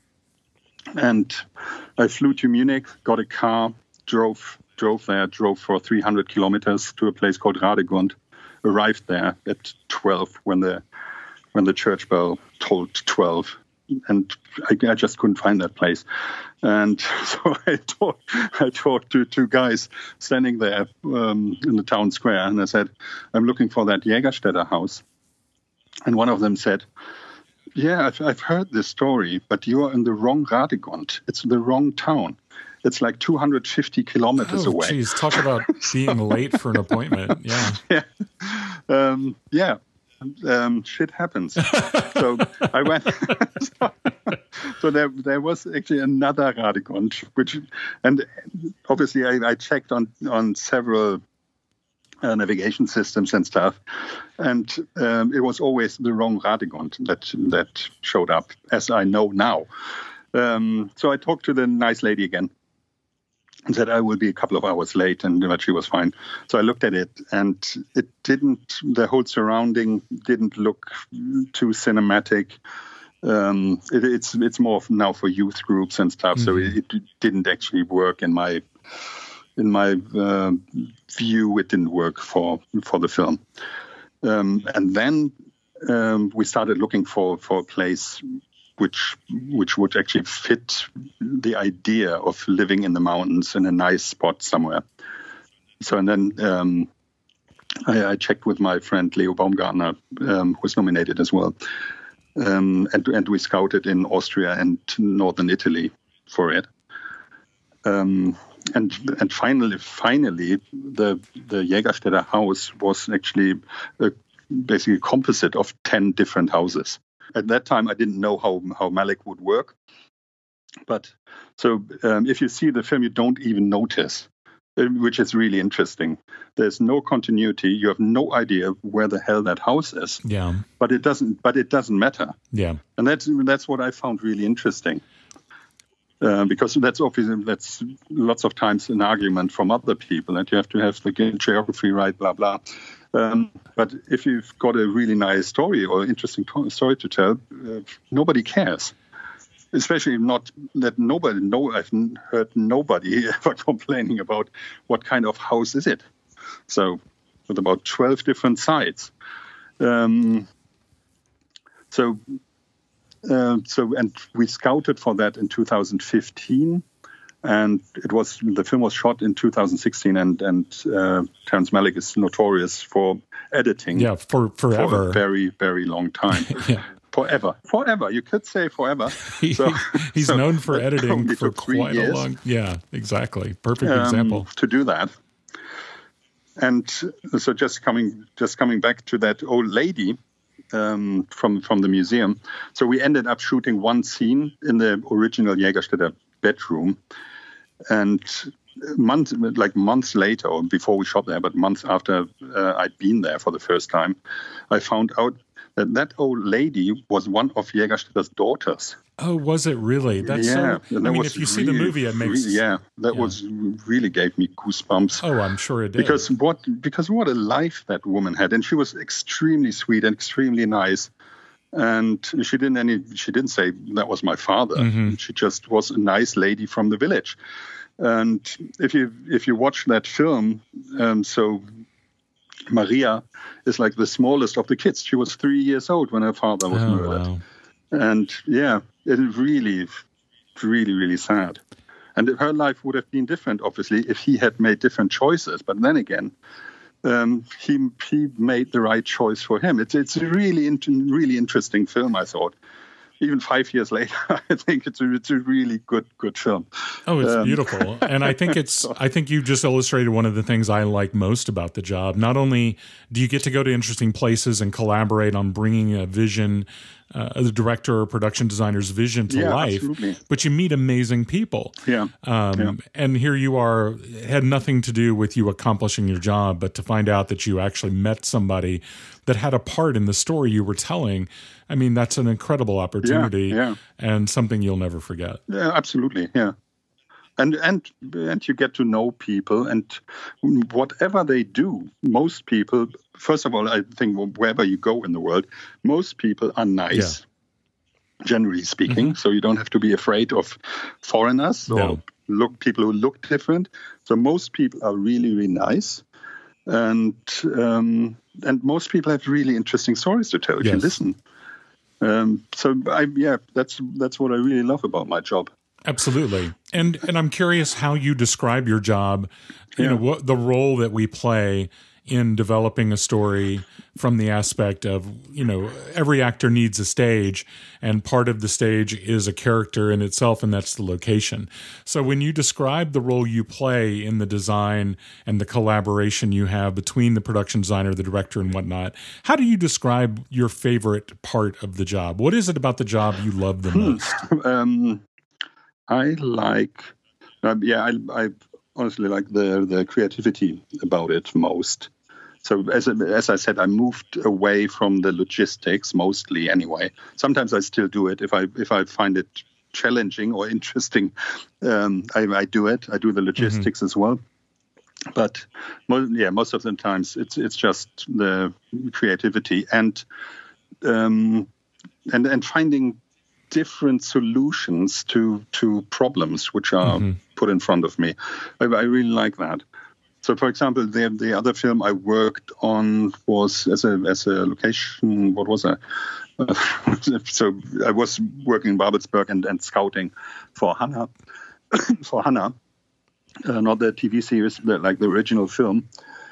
And I flew to Munich, got a car, drove drove there, drove for three hundred kilometers to a place called Radegund, arrived there at twelve when the when the church bell tolled twelve. And I, I just couldn't find that place. And so I talked, I talked to two guys standing there um, in the town square. And I said, I'm looking for that Jägerstätter house. And one of them said, yeah, I've, I've heard this story, but you are in the wrong Radegund. It's the wrong town. It's like two hundred fifty kilometers oh, away. Geez, talk about being late for an appointment. Yeah. Yeah. Um, yeah. Um, shit happens. So I went. so, so there, there was actually another Radegund, which, and obviously I, I checked on on several Uh, navigation systems and stuff, and um, it was always the wrong Radegund that that showed up, as I know now. Um, so I talked to the nice lady again and said I will be a couple of hours late, and that she was fine. So I looked at it, and it didn't. The whole surrounding didn't look too cinematic. Um, it, it's it's more now for youth groups and stuff, mm-hmm. so it, it didn't actually work in my. In my uh, view, it didn't work for for the film. Um, and then um, we started looking for, for a place which which would actually fit the idea of living in the mountains in a nice spot somewhere. So and then um, I, I checked with my friend Leo Baumgartner, um, who was nominated as well. Um, and, and we scouted in Austria and northern Italy for it. Um, And and finally, finally, the the Jägerstätter house was actually a, basically a composite of ten different houses. At that time, I didn't know how, how Malick would work. But so um, if you see the film, you don't even notice, which is really interesting. There's no continuity. You have no idea where the hell that house is. Yeah. But it doesn't. But it doesn't matter. Yeah. And that's that's what I found really interesting. Uh, because that's obviously that's lots of times an argument from other people that you have to have the geography right, blah blah. Um, but if you've got a really nice story or interesting to- story to tell, uh, nobody cares. Especially not that nobody. No, I've heard nobody ever complaining about what kind of house is it. So with about twelve different sites. Um, so. Uh, so, and we scouted for that in two thousand fifteen, and it was the film was shot in two thousand sixteen, and and uh, Terrence Malick is notorious for editing. Yeah, for forever, for a very very long time. Yeah. Forever, forever. You could say forever. So, He's so known for editing for quite years, a long. Yeah, exactly. Perfect um, example to do that. And so, just coming just coming back to that old lady. Um, from from the museum. So we ended up shooting one scene in the original Jägerstätter bedroom, and months like months later, or before we shot there, but months after uh, I'd been there for the first time, I found out that that old lady was one of Jägerstätter's daughters. Oh, was it really? That's yeah. so. I mean, if you really, see the movie, it makes really, yeah. That yeah. was really gave me goosebumps. Oh, I'm sure it did. Because what because what a life that woman had, and she was extremely sweet and extremely nice. And she didn't any she didn't say that was my father. Mm-hmm. She just was a nice lady from the village. And if you if you watch that film, um, so Maria is like the smallest of the kids. She was three years old when her father was oh, murdered. Wow. And yeah, it is really, really, really sad. And her life would have been different, obviously, if he had made different choices. But then again, um, he he made the right choice for him. It's it's a really really interesting film, I thought. Even five years later, I think it's a, it's a really good good film. Oh, it's um, beautiful, and I think it's. I think you just illustrated one of the things I like most about the job. Not only do you get to go to interesting places and collaborate on bringing a vision, uh, the director or production designer's vision to yeah, life, absolutely. but you meet amazing people. Yeah. Um, yeah. And here you are, it had nothing to do with you accomplishing your job, but to find out that you actually met somebody that had a part in the story you were telling. I mean, that's an incredible opportunity yeah, yeah. and something you'll never forget. Yeah, absolutely. Yeah. And and and you get to know people, and whatever they do, most people, first of all, I think wherever you go in the world, most people are nice, yeah. generally speaking. Mm-hmm. So you don't have to be afraid of foreigners or no. look people who look different. So most people are really, really nice. And um, and most people have really interesting stories to tell if yes. you listen. Um, so I, yeah, that's that's what I really love about my job. Absolutely, and and I'm curious how you describe your job. You yeah. know, what the role that we play in developing a story from the aspect of, you know, every actor needs a stage, and part of the stage is a character in itself, and that's the location. So when you describe the role you play in the design and the collaboration you have between the production designer, the director, and whatnot, how do you describe your favorite part of the job? What is it about the job you love the most? um, I like, uh, yeah, I, I honestly like the, the creativity about it most. So as as I said, I moved away from the logistics mostly anyway. Sometimes I still do it if I if I find it challenging or interesting. Um, I, I do it. I do the logistics mm-hmm. as well. But yeah, most of the times it's it's just the creativity and um, and and finding different solutions to to problems which are mm-hmm. put in front of me. I, I really like that. So, for example, the the other film I worked on was as a as a location. What was I? Uh, so I was working in Babelsberg and, and scouting for Hannah, for Hannah, uh, not the T V series, but like the original film,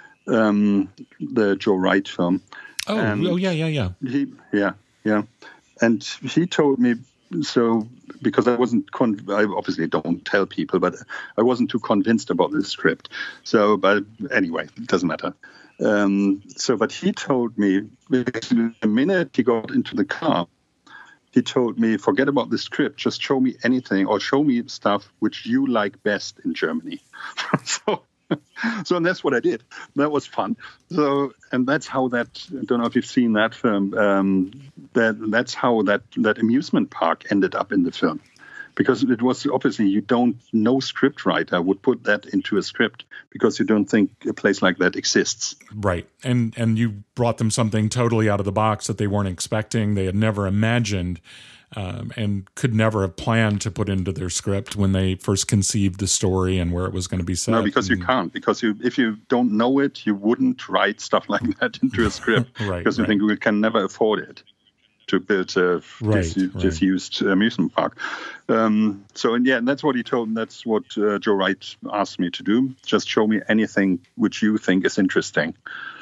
um, the Joe Wright film. Oh, and oh yeah, yeah, yeah. He, yeah, yeah, and he told me. So, because I wasn't, con- I obviously don't tell people, but I wasn't too convinced about the script. So, but anyway, it doesn't matter. Um, so, but he told me the minute he got into the car, he told me, forget about the script, just show me anything or show me stuff which you like best in Germany. so, so and that's what I did. That was fun. So, and that's how that, I don't know if you've seen that film, um, that that's how that, that amusement park ended up in the film. Because it was obviously you don't, no script writer would put that into a script because you don't think a place like that exists. Right. And and you brought them something totally out of the box that they weren't expecting, they had never imagined, um, and could never have planned to put into their script when they first conceived the story and where it was going to be set. No, because and, you can't. Because you, if you don't know it, you wouldn't write stuff like that into a script. right, because you right. think we can never afford it to build a right, dis- right. disused amusement park. Um, so, and yeah, that's what he told me. That's what uh, Joe Wright asked me to do. Just show me anything which you think is interesting.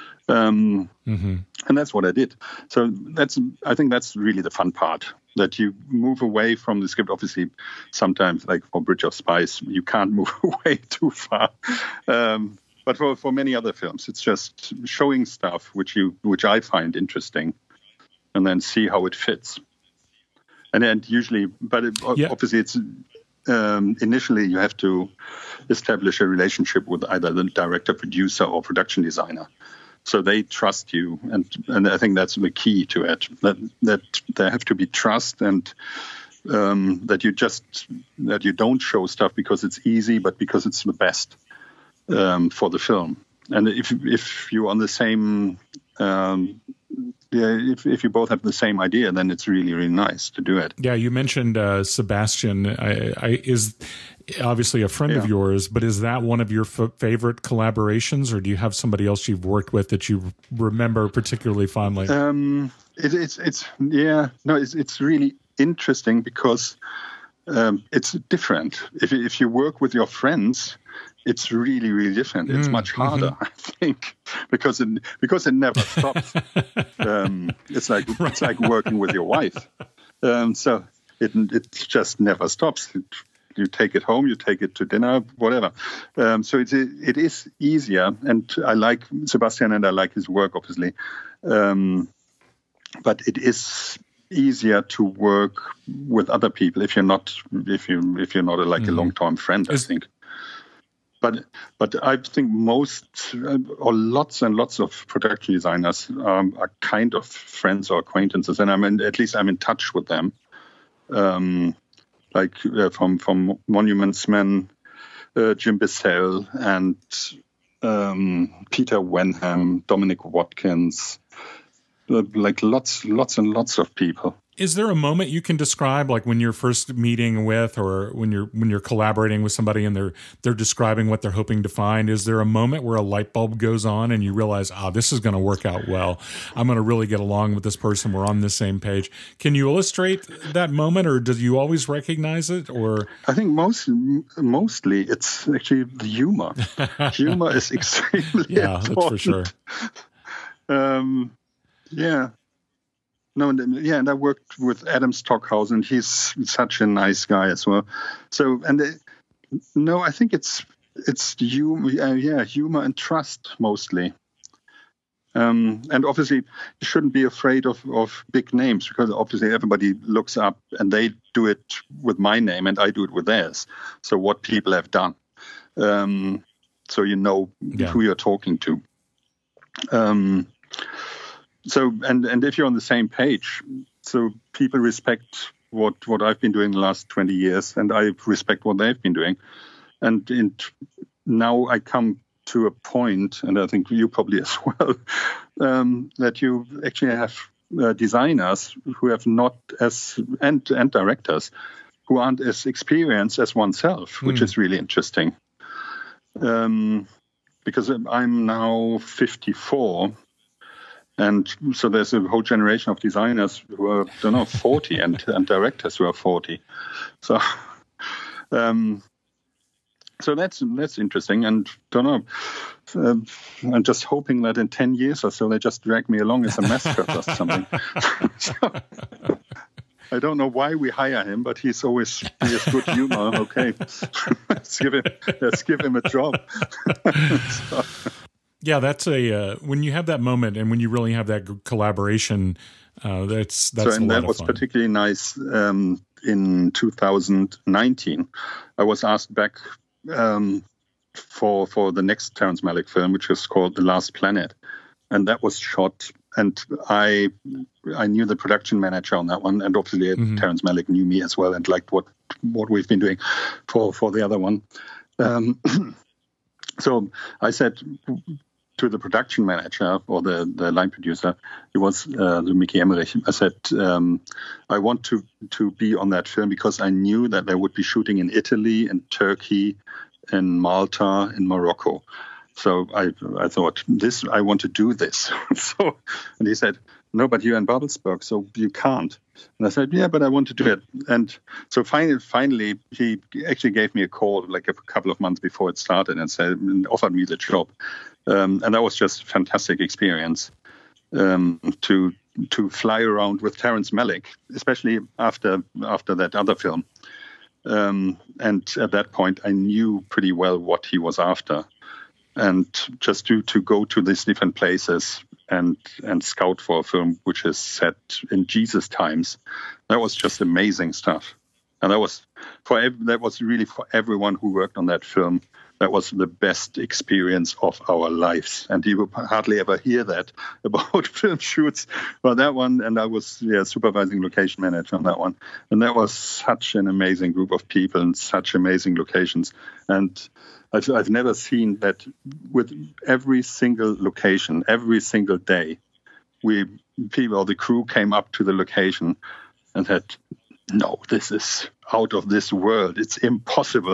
Um, mm-hmm. And that's what I did. So that's, I think that's really the fun part, that you move away from the script. Obviously, sometimes, like for Bridge of Spies, you can't move away too far. Um, but for, for many other films, it's just showing stuff which you which I find interesting, and then see how it fits. And then usually, but it, yeah. obviously it's um, initially you have to establish a relationship with either the director, producer, or production designer. So they trust you, and and I think that's the key to it. That that there have to be trust, and um, that you just that you don't show stuff because it's easy, but because it's the best um, for the film. And if if you're on the same um, Yeah, if if you both have the same idea, then it's really, really nice to do it. Yeah, you mentioned uh, Sebastian. I, I, is obviously a friend yeah. of yours, but is that one of your f- favorite collaborations, or do you have somebody else you've worked with that you remember particularly fondly? Um, it, it's it's yeah, no, it's it's really interesting because um, it's different. If if you work with your friends, it's really, really different. It's mm, much harder, mm-hmm. I think, because it because it never stops. um, it's like right. it's like working with your wife. Um, so it it just never stops. It, you take it home, you take it to dinner, whatever. Um, so it's it is easier, and I like Sebastian, and I like his work, obviously. Um, but it is easier to work with other people if you're not if you if you're not a, like mm-hmm. a long term friend. I is, think. But but I think most uh, or lots and lots of production designers um, are kind of friends or acquaintances, and I'm in, at least I'm in touch with them. Um, like uh, from from Monuments Men, uh, Jim Bissell, and um, Peter Wenham, Dominic Watkins, uh, like lots lots and lots of people. Is there a moment you can describe, like when you're first meeting with, or when you're when you're collaborating with somebody and they're they're describing what they're hoping to find? Is there a moment where a light bulb goes on and you realize, ah, oh, this is going to work out well. I'm going to really get along with this person. We're on the same page. Can you illustrate that moment, or do you always recognize it? Or I think most mostly it's actually the humor. Humor is extremely yeah, important. That's for sure. Um, yeah. No, and, yeah, and I worked with Adam Stockhausen. He's such a nice guy as well. So, and uh, no, I think it's it's humor, uh, yeah, humor and trust mostly. Um, and obviously, you shouldn't be afraid of, of big names, because obviously everybody looks up and they do it with my name and I do it with theirs. So what people have done, um, so you know yeah. who you're talking to. Um, So, and, and if you're on the same page, so people respect what, what I've been doing the last twenty years, and I respect what they've been doing. And in, now I come to a point, and I think you probably as well, um, that you actually have uh, designers who have not as, and, and directors who aren't as experienced as oneself, which mm. is really interesting. Um, because I'm now fifty-four. And so there's a whole generation of designers who are, I don't know, forty and, and directors who are forty. So um, so that's that's interesting. And don't know, uh, I'm just hoping that in ten years or so, they just drag me along as a mascot or something. So, I don't know why we hire him, but he's always he has good humor. Okay, let's give him let's give him a job. So. Yeah, that's a uh, when you have that moment and when you really have that collaboration, Uh, that's that's so, and a lot that of was fun. particularly nice um, in two thousand nineteen. I was asked back um, for for the next Terrence Malick film, which was called The Last Planet, and that was shot. And I I knew the production manager on that one, and obviously mm-hmm. Terrence Malick knew me as well and liked what what we've been doing for for the other one. Um, so I said to the production manager or the, the line producer, it was uh, Mickey Emmerich. I said, um, I want to, to be on that film because I knew that they would be shooting in Italy, in Turkey, in Malta, in Morocco. So I I thought, this I want to do this. so and he said, no, but you're in Babelsberg, so you can't. And I said, yeah, but I want to do it. And so finally, finally, he actually gave me a call like a couple of months before it started and said, and offered me the job. Um, and that was just a fantastic experience um, to to fly around with Terrence Malick, especially after after that other film. Um, and at that point, I knew pretty well what he was after. And just to, to go to these different places and and scout for a film which is set in Jesus times, that was just amazing stuff. And that was for that was really for everyone who worked on that film. That was the best experience of our lives. And you will hardly ever hear that about film shoots for that one. And I was yeah, supervising location manager on that one. And that was such an amazing group of people and such amazing locations. And I've, I've never seen that with every single location, every single day, we people, the crew came up to the location and said, no, this is out of this world. It's impossible.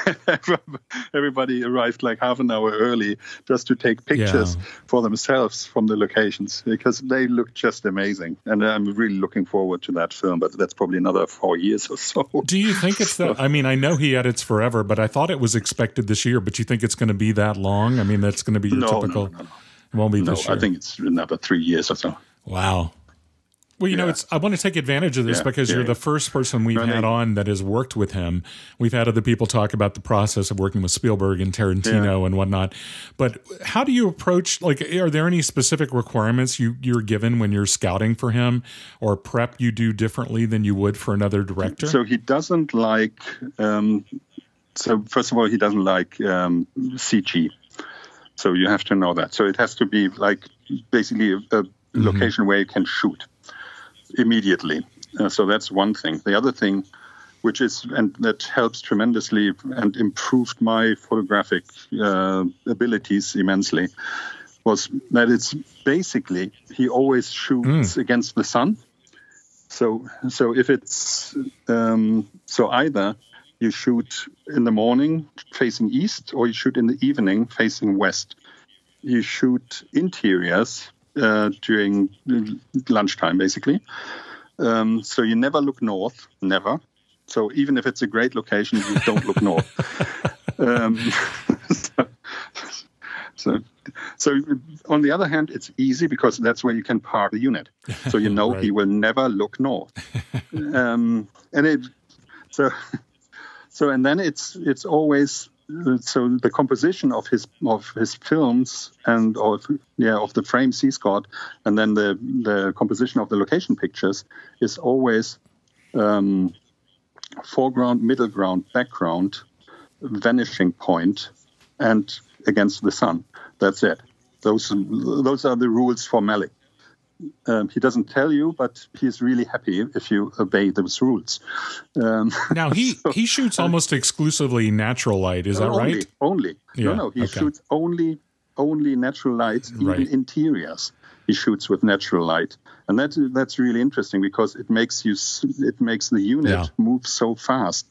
Everybody arrived like half an hour early just to take pictures yeah. for themselves from the locations because they look just amazing. And I'm really looking forward to that film, but that's probably another four years or so. Do you think it's that? I mean, I know he edits forever, but I thought it was expected this year. But you think it's going to be that long? I mean, that's going to be your no, typical. No, no, no. It won't be no, this year. I think it's another three years or so. Wow. Well, you yeah. know, it's. I want to take advantage of this yeah, because yeah, you're yeah. the first person we've no, had on that has worked with him. We've had other people talk about the process of working with Spielberg and Tarantino yeah. and whatnot. But how do you approach, like, are there any specific requirements you, you're given when you're scouting for him or prep you do differently than you would for another director? So he doesn't like, um, so first of all, he doesn't like um, C G. So you have to know that. So it has to be like basically a, a mm-hmm. location where you can shoot immediately. Uh, so that's one thing. The other thing, which is, and that helps tremendously and improved my photographic uh, abilities immensely, was that it's basically, he always shoots mm. against the sun. So, so if it's, um, so either you shoot in the morning facing east or you shoot in the evening facing west. You shoot interiors Uh, during lunchtime, basically. Um, so you never look north, never. So even if it's a great location, you don't look north. Um, so, so, so on the other hand, it's easy because that's where you can park the unit. So you know right. he will never look north. um, and it, so, so and then it's it's always. So the composition of his of his films and of yeah of the frames he's got, and then the the composition of the location pictures is always um, foreground, middle ground, background, vanishing point, and against the sun. That's it. Those those are the rules for Malick. Um, he doesn't tell you, but he's really happy if you obey those rules. Um, now, he, so, he shoots almost exclusively natural light, is that only, right? Only. Yeah, no, no, he okay. shoots only only natural light, even right. interiors. He shoots with natural light. And that, that's really interesting because it makes you it makes the unit yeah. move so fast.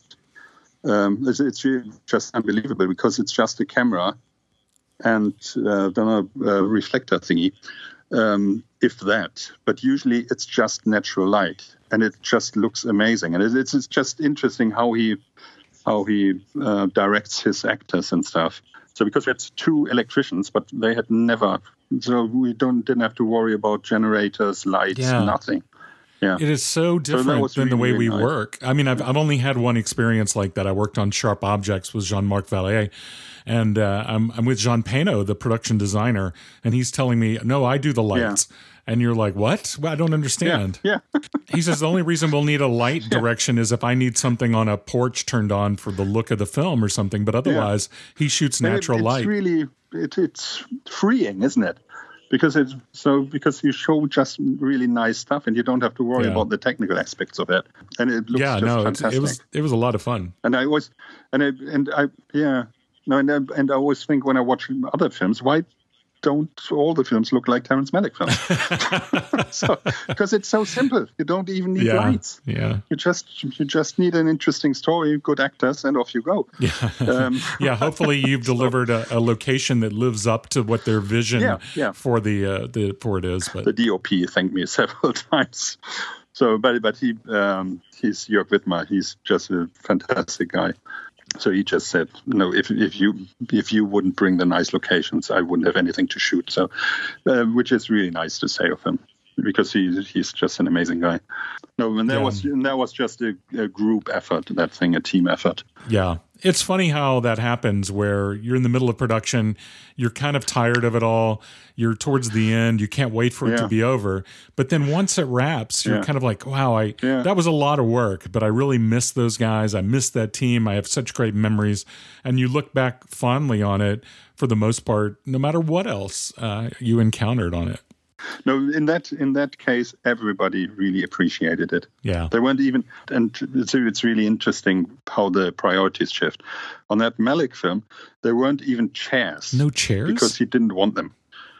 Um, it's, it's really just unbelievable because it's just a camera and uh, then a, a reflector thingy. Um, if that, but usually it's just natural light, and it just looks amazing. And it, it's, it's just interesting how he how he uh, directs his actors and stuff. So because we had two electricians, but they had never, so we don't didn't have to worry about generators, lights, yeah. nothing. Yeah, it is so different so than really, the way we really nice. work. I mean, I've I've only had one experience like that. I worked on Sharp Objects with Jean-Marc Vallée. And uh, I'm, I'm with Jean Payneau, the production designer, and he's telling me, no, I do the lights. And you're like, what? Well, I don't understand. Yeah. yeah. He says the only reason we'll need a light direction is if I need something on a porch turned on for the look of the film or something. But otherwise, yeah. he shoots natural it, it's light. It's really, it, it's freeing, isn't it? Because it's so because you show just really nice stuff and you don't have to worry yeah. about the technical aspects of it. And it looks yeah, just no, fantastic. It was it was a lot of fun. And I always and I and I yeah no and I, and I always think when I watch other films, why don't all the films look like Terrence Malick films? so, because it's so simple. You don't even need yeah, lights. Yeah. You just you just need an interesting story, good actors, and off you go. Yeah. Um, yeah. Hopefully, you've so, delivered a, a location that lives up to what their vision yeah, yeah. for the uh, the for it is. But the D O P thanked me several times. So, but but he um, he's Jörg Wittmer. He's just a fantastic guy. So he just said, no, if if you if you wouldn't bring the nice locations, I wouldn't have anything to shoot. So, uh, which is really nice to say of him, because he he's just an amazing guy. No, and that yeah. was and that was just a, a group effort, that thing, a team effort. Yeah. It's funny how that happens where you're in the middle of production, you're kind of tired of it all, you're towards the end, you can't wait for it yeah. to be over. But then once it wraps, you're yeah. kind of like, wow, I yeah. that was a lot of work, but I really miss those guys. I miss that team. I have such great memories. And you look back fondly on it for the most part, no matter what else uh, you encountered on it. No, in that in that case, everybody really appreciated it. Yeah, they weren't even, and so it's really interesting how the priorities shift. On that Malick film, there weren't even chairs. No chairs, because he didn't want them.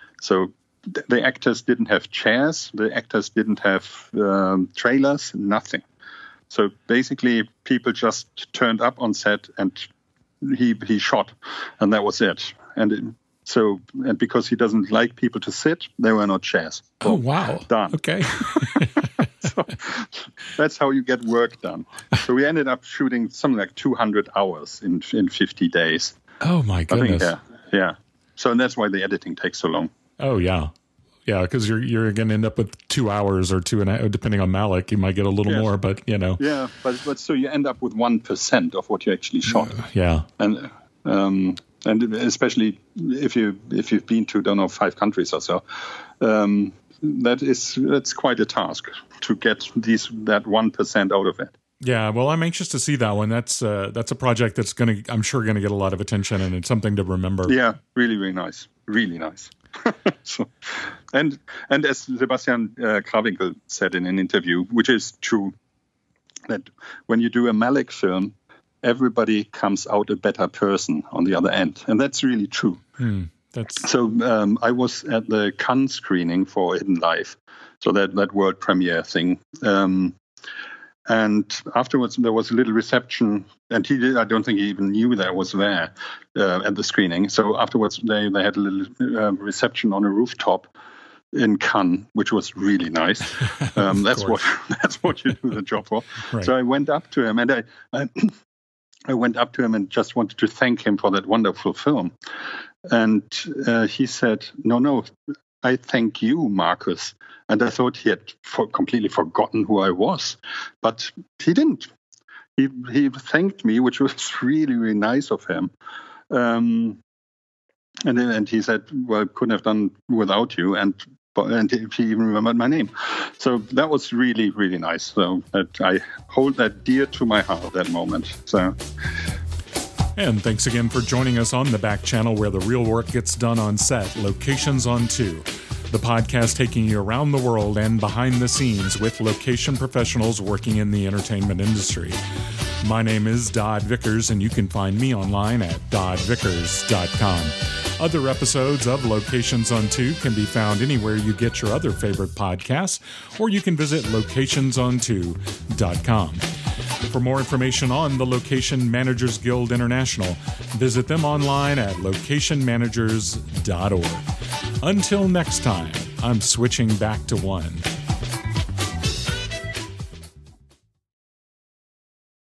So th- the actors didn't have chairs. The actors didn't have um, trailers. Nothing. So basically, people just turned up on set and he he shot, and that was it. And it, So, and because he doesn't like people to sit, there were no chairs. So, oh, wow. Done. Okay. So that's how you get work done. So we ended up shooting something like two hundred hours in in fifty days. Oh, my goodness. I think, yeah. Yeah. So and that's why the editing takes so long. Oh, yeah. Yeah, because you're you're going to end up with two hours or two and a half, depending on Malick. You might get a little yes. more, but, you know. Yeah, but, but so you end up with one percent of what you actually shot. Yeah. And, um, And especially if you if you've been to don't know five countries or so, um, that is that's quite a task to get these that one percent out of it. Yeah, well, I'm anxious to see that one. That's uh, that's a project that's going to I'm sure going to get a lot of attention, and it's something to remember. Yeah, really, really nice, really nice. so, and and as Sebastian uh, Krawinkel said in an interview, which is true, that when you do a Malick film, everybody comes out a better person on the other end. And that's really true. Hmm, that's... So um, I was at the Cannes screening for Hidden Life, so that, that world premiere thing. Um, and afterwards, there was a little reception, and he did, I don't think he even knew that I was there uh, at the screening. So afterwards, they, they had a little uh, reception on a rooftop in Cannes, which was really nice. Um, that's what that's what you do the job for. Right. So I went up to him, and I... I I went up to him and just wanted to thank him for that wonderful film. And uh, he said, no, no, I thank you, Markus. And I thought he had for- completely forgotten who I was. But he didn't. He he thanked me, which was really, really nice of him. Um, and, and he said, well, I couldn't have done without you. And And he even remembered my name. So that was really, really nice. So that I hold that dear to my heart, that moment. So. And thanks again for joining us on the back channel where the real work gets done on set, Locations on Two, the podcast taking you around the world and behind the scenes with location professionals working in the entertainment industry. My name is Dodd Vickers, and you can find me online at dodd vickers dot com. Other episodes of Locations on Two can be found anywhere you get your other favorite podcasts, or you can visit locations on two dot com. For more information on the Location Managers Guild International, visit them online at location managers dot org. Until next time, I'm switching back to one.